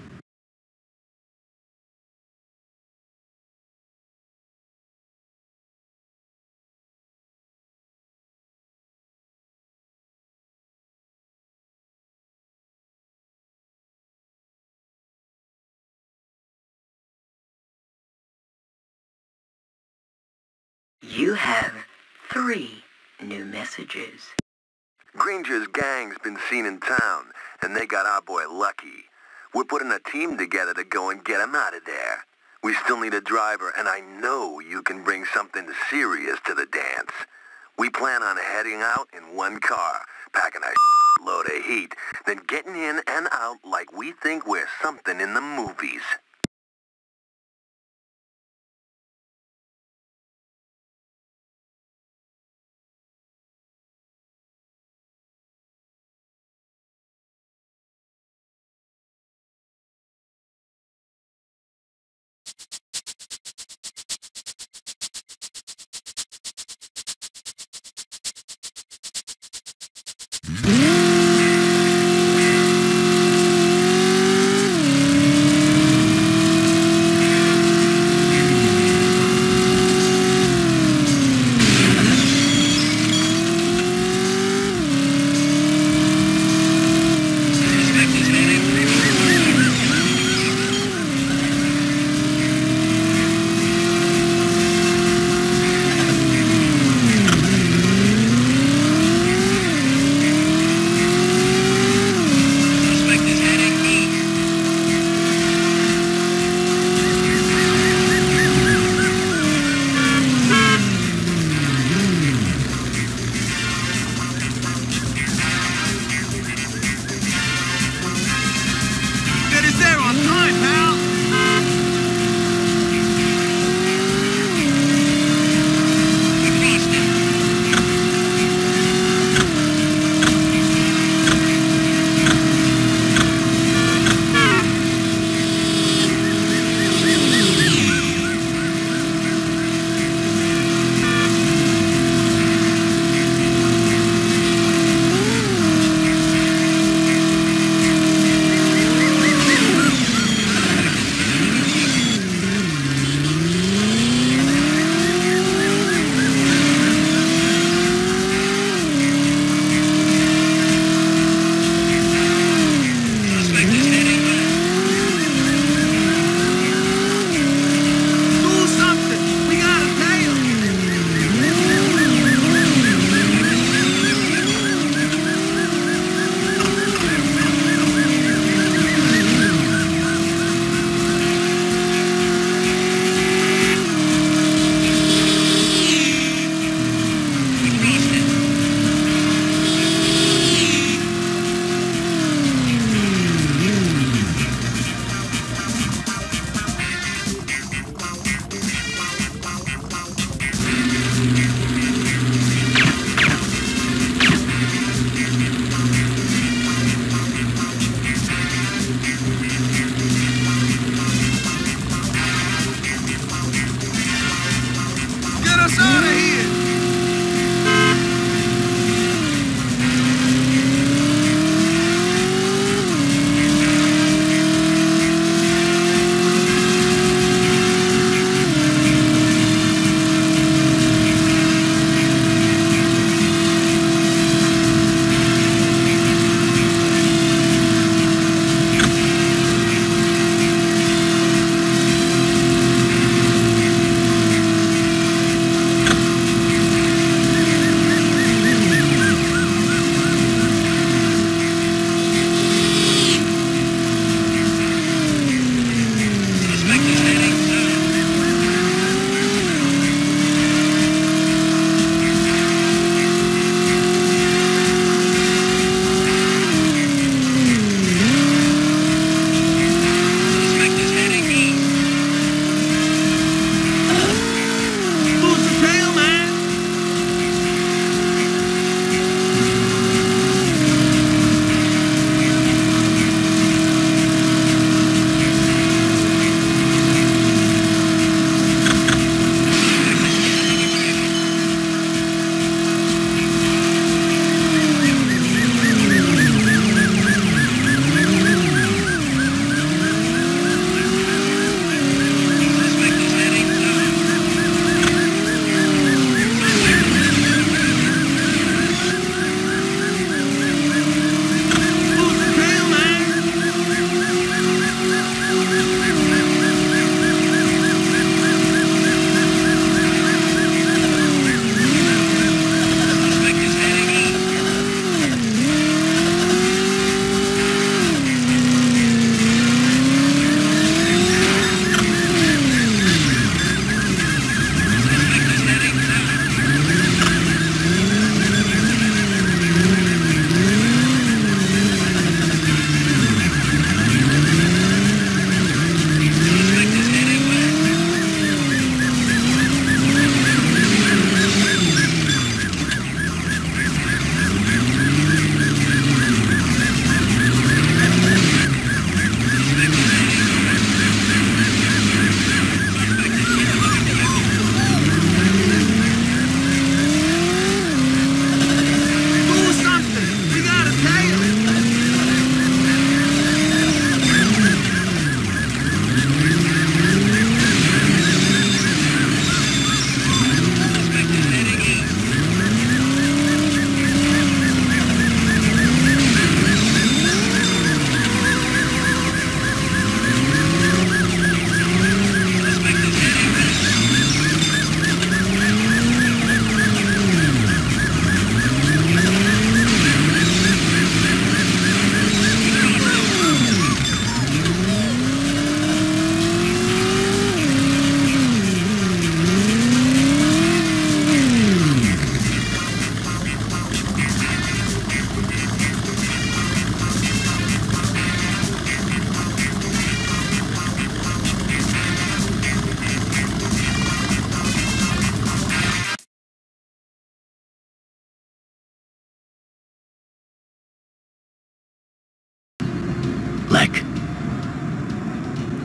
You have three new messages. Granger's gang's been seen in town, and they got our boy Lucky. We're putting a team together to go and get him out of there. We still need a driver, and I know you can bring something serious to the dance. We plan on heading out in one car, packing a load of heat, then getting in and out like we think we're something in the movies.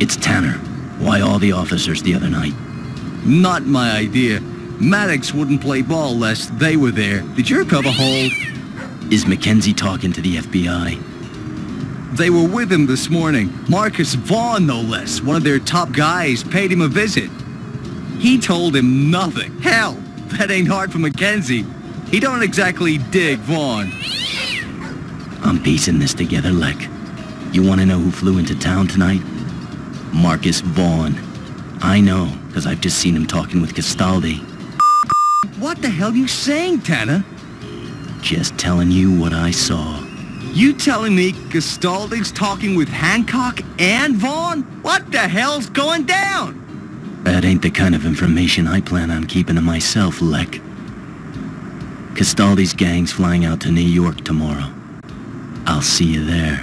It's Tanner. Why all the officers the other night? Not my idea. Maddox wouldn't play ball lest they were there. Did your cover hold? Is McKenzie talking to the F B I? They were with him this morning. Marcus Vaughn, no less. One of their top guys paid him a visit. He told him nothing. Hell, that ain't hard for McKenzie. He don't exactly dig Vaughn. I'm piecing this together, Lek. You want to know who flew into town tonight? Marcus Vaughn. I know, because I've just seen him talking with Castaldi. What the hell you saying, Tanner? Just telling you what I saw. You telling me Castaldi's talking with Hancock and Vaughn? What the hell's going down? That ain't the kind of information I plan on keeping to myself, Lek. Castaldi's gang's flying out to New York tomorrow. I'll see you there.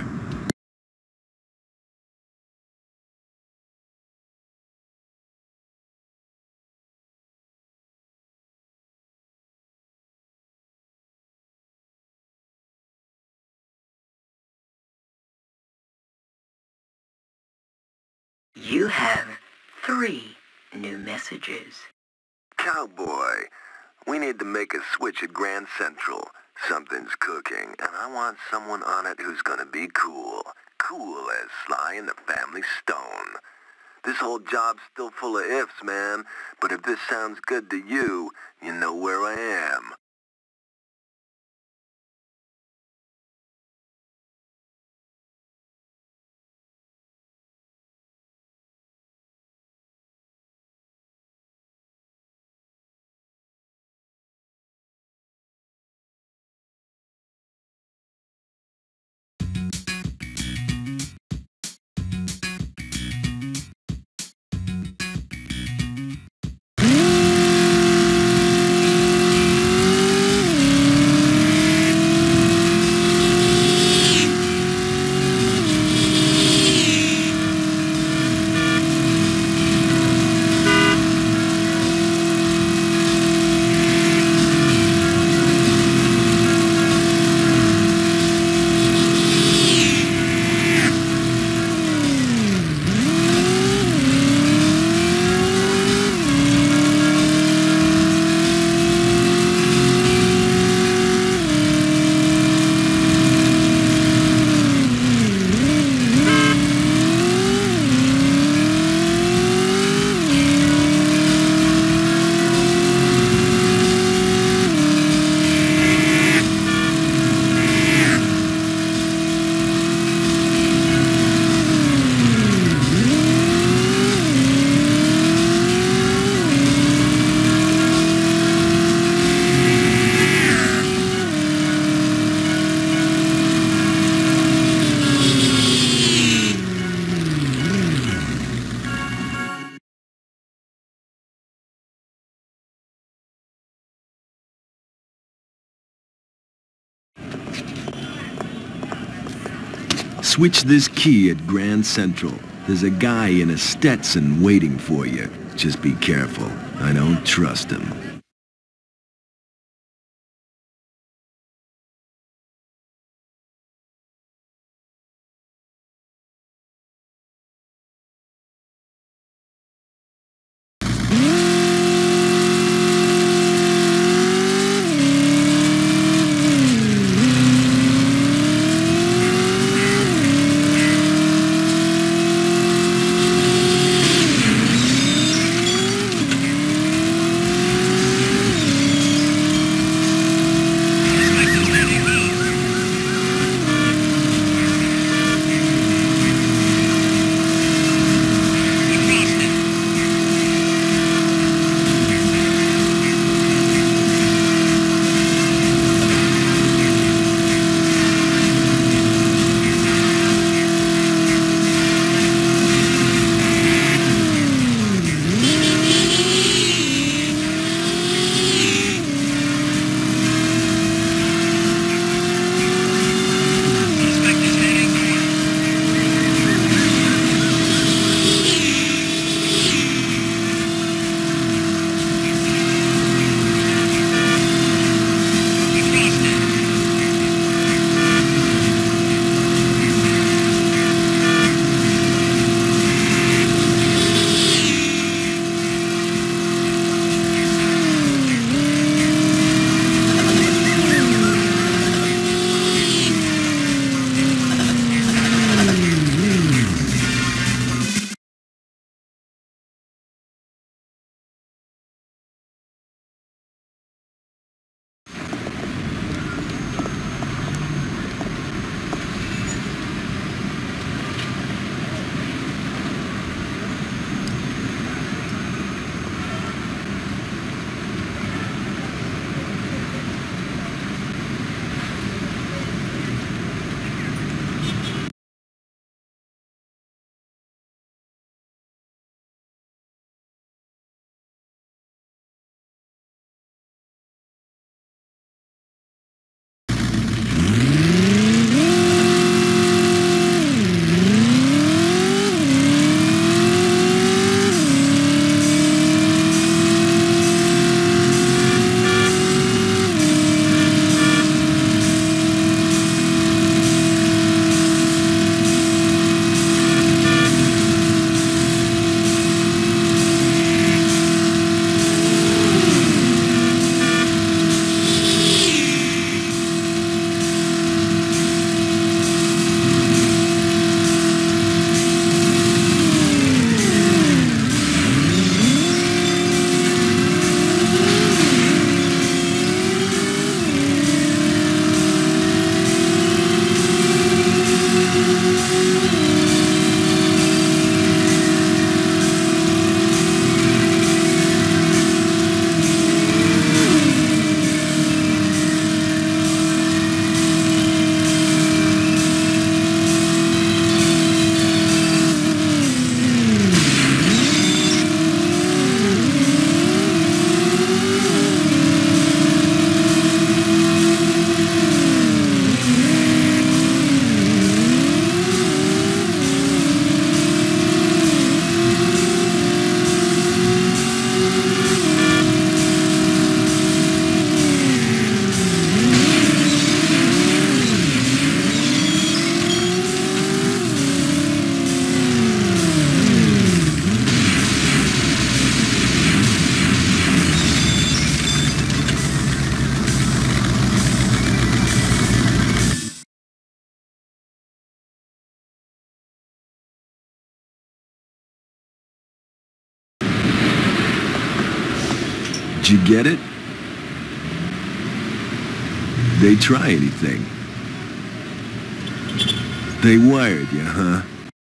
You have three new messages. Cowboy, we need to make a switch at Grand Central. Something's cooking, and I want someone on it who's gonna be cool. Cool as Sly and the Family Stone. This whole job's still full of ifs, man, but if this sounds good to you, you know where I am. Switch this key at Grand Central. There's a guy in a Stetson waiting for you. Just be careful. I don't trust him. Did you get it? They try anything. They wired you, huh?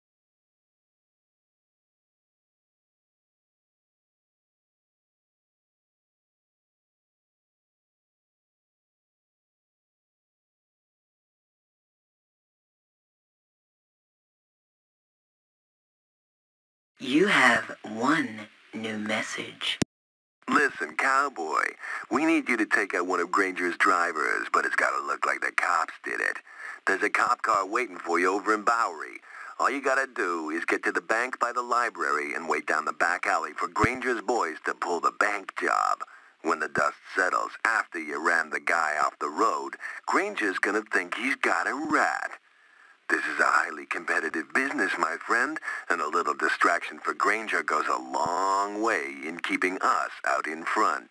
You have one new message. Listen, cowboy, we need you to take out one of Granger's drivers, but it's gotta look like the cops did it. There's a cop car waiting for you over in Bowery. All you gotta do is get to the bank by the library and wait down the back alley for Granger's boys to pull the bank job. When the dust settles after you ran the guy off the road, Granger's gonna think he's got a rat. This is a highly competitive business, my friend, and a little distraction for Granger goes a long way in keeping us out in front.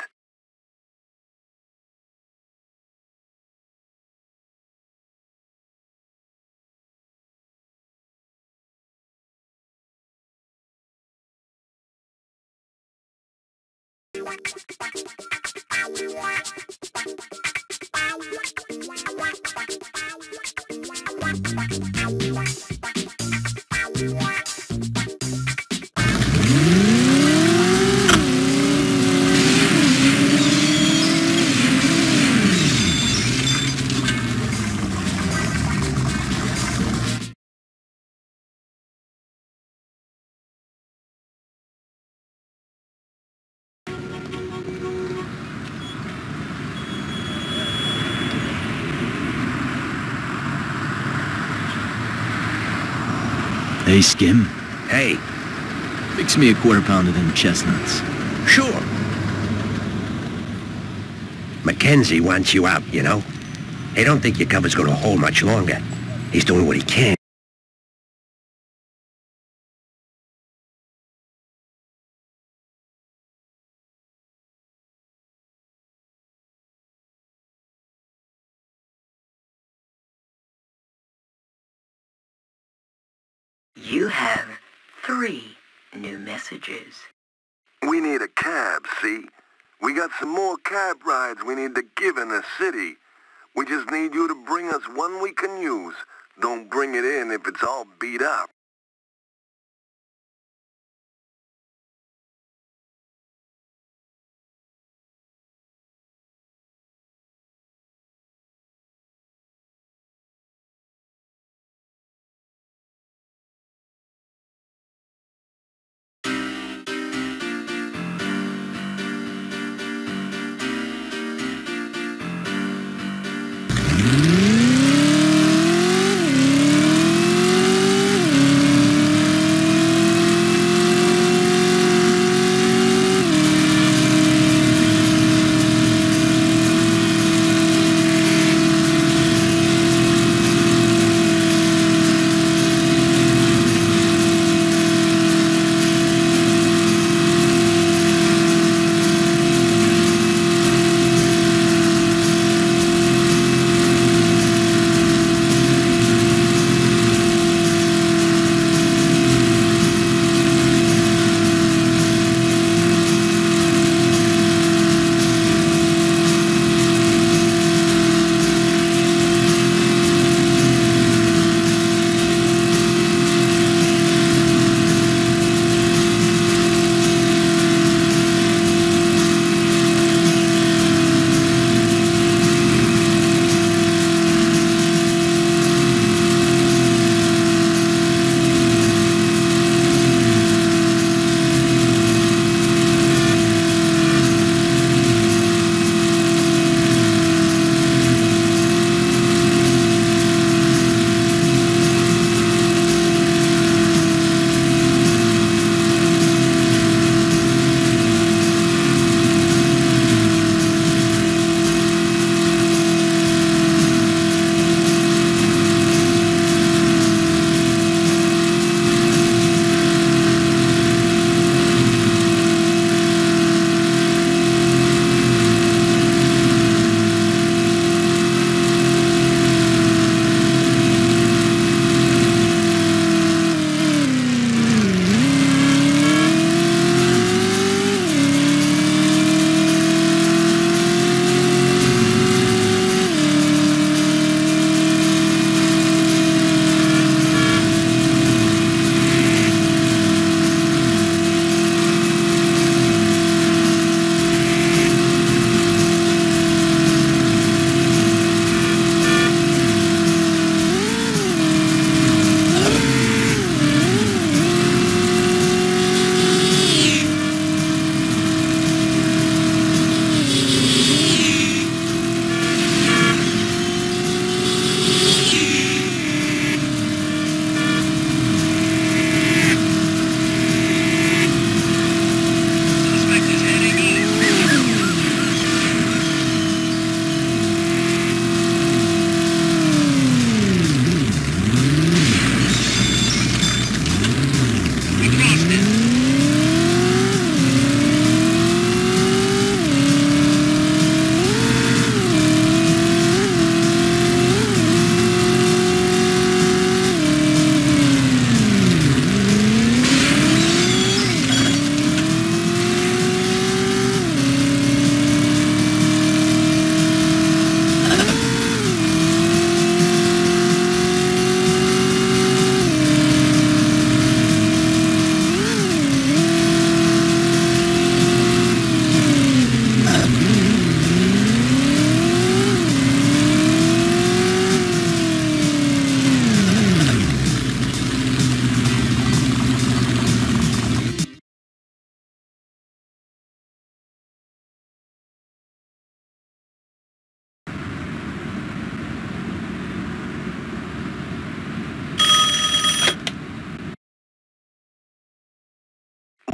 Hey, Skim. Hey. Mix me a quarter pound of them chestnuts. Sure. McKenzie wants you out, you know? I don't think your cover's gonna hold much longer. He's doing what he can. You have three new messages. We need a cab, see? We got some more cab rides we need to give in the city. We just need you to bring us one we can use. Don't bring it in if it's all beat up.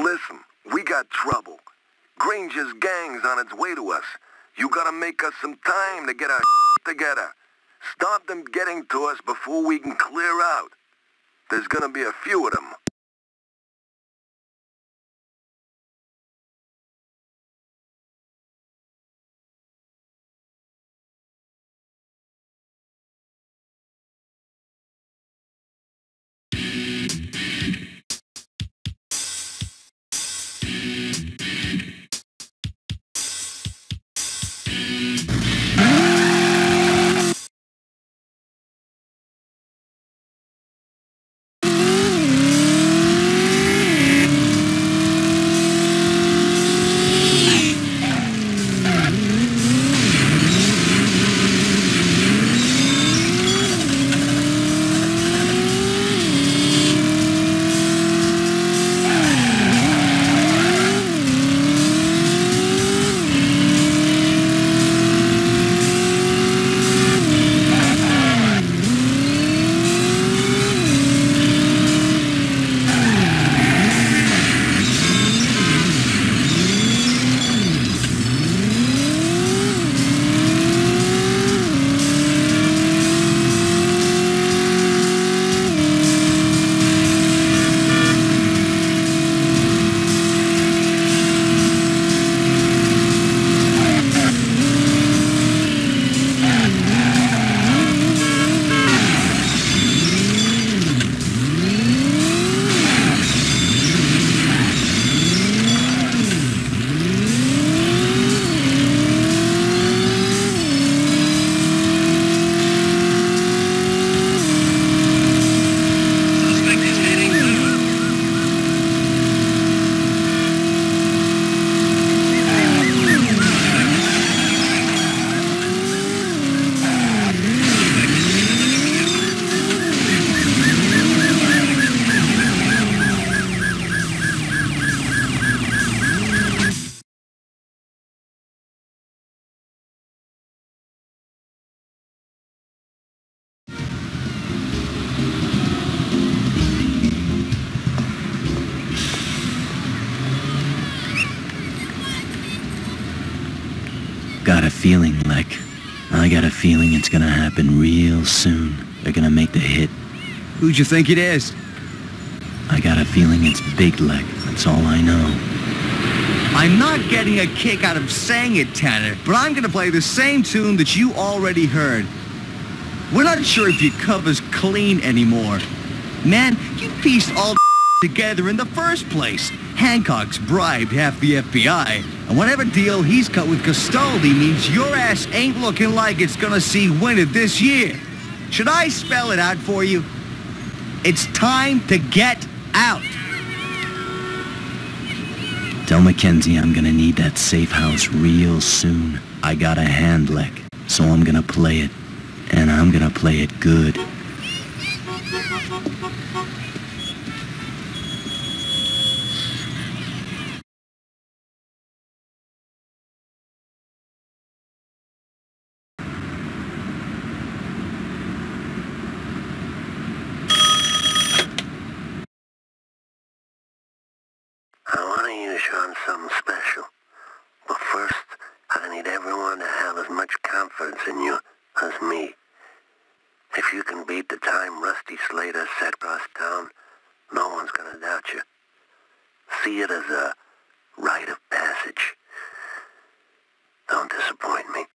Listen, we got trouble. Granger's gang's on its way to us. You gotta make us some time to get our together. Stop them getting to us before we can clear out. There's gonna be a few of them. Got a feeling, Lek. I got a feeling it's gonna happen real soon. They're gonna make the hit. Who'd you think it is? I got a feeling it's Big Lek. That's all I know. I'm not getting a kick out of saying it, Tanner, but I'm gonna play the same tune that you already heard. We're not sure if your cover's clean anymore. Man, you pieced all together in the first place. Hancock's bribed half the F B I, and whatever deal he's cut with Castaldi means your ass ain't looking like it's gonna see winter this year. Should I spell it out for you? It's time to get out. Tell McKenzie I'm gonna need that safe house real soon. I got a hand, Lek, so I'm gonna play it. And I'm gonna play it good. I want to use you on something special. But first, I need everyone to have as much confidence in you as me. If you can beat the time Rusty Slater set across town, no one's gonna doubt you. See it as a rite of passage. Don't disappoint me.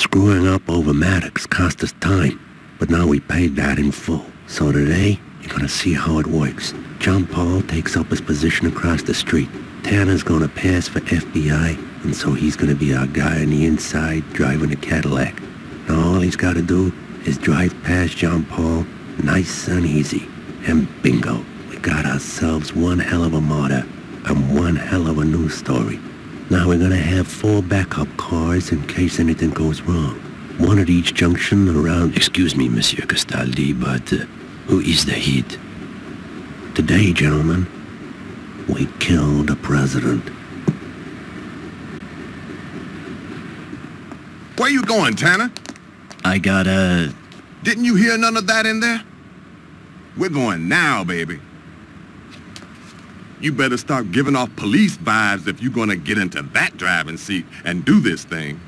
Screwing up over Maddox cost us time, but now we paid that in full. So today, you're gonna see how it works. John Paul takes up his position across the street. Tanner's gonna pass for F B I, and so he's gonna be our guy on the inside driving a Cadillac. Now all he's gotta do is drive past John Paul, nice and easy. And bingo, we got ourselves one hell of a murder and one hell of a news story. Now we're gonna have four backup cars in case anything goes wrong. One at each junction around... Excuse me, Monsieur Castaldi, but uh, who is the hit? Today, gentlemen, we killed the president. Where you going, Tanner? I got a... Didn't you hear none of that in there? We're going now, baby. You better start giving off police vibes if you're gonna get into that driving seat and do this thing.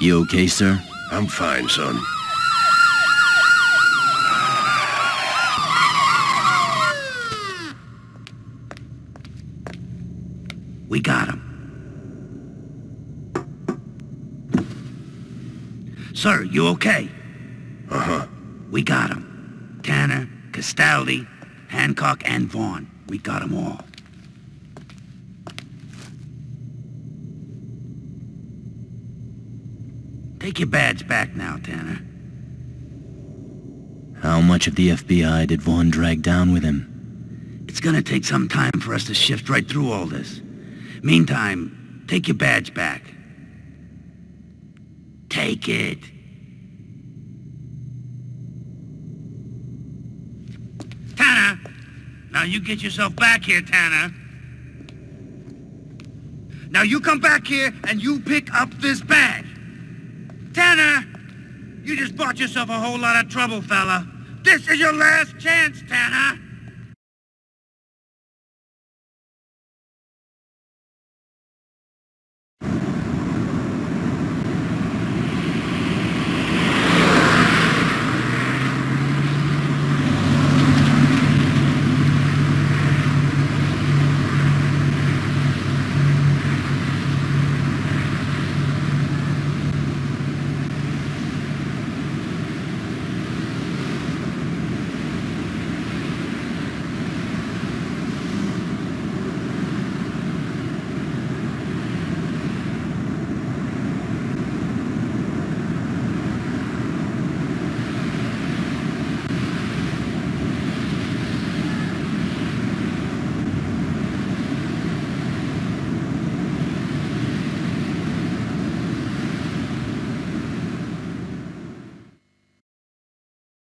You okay, sir? I'm fine, son. We got him. Sir, you okay? Uh-huh. We got him. Tanner, Castaldi, Hancock, and Vaughn. We got them all. Take your badge back now, Tanner. How much of the F B I did Vaughn drag down with him? It's gonna take some time for us to shift right through all this. Meantime, take your badge back. Take it. Tanner! Now you get yourself back here, Tanner. Now you come back here and you pick up this badge. Tanner! You just bought yourself a whole lot of trouble, fella. This is your last chance, Tanner!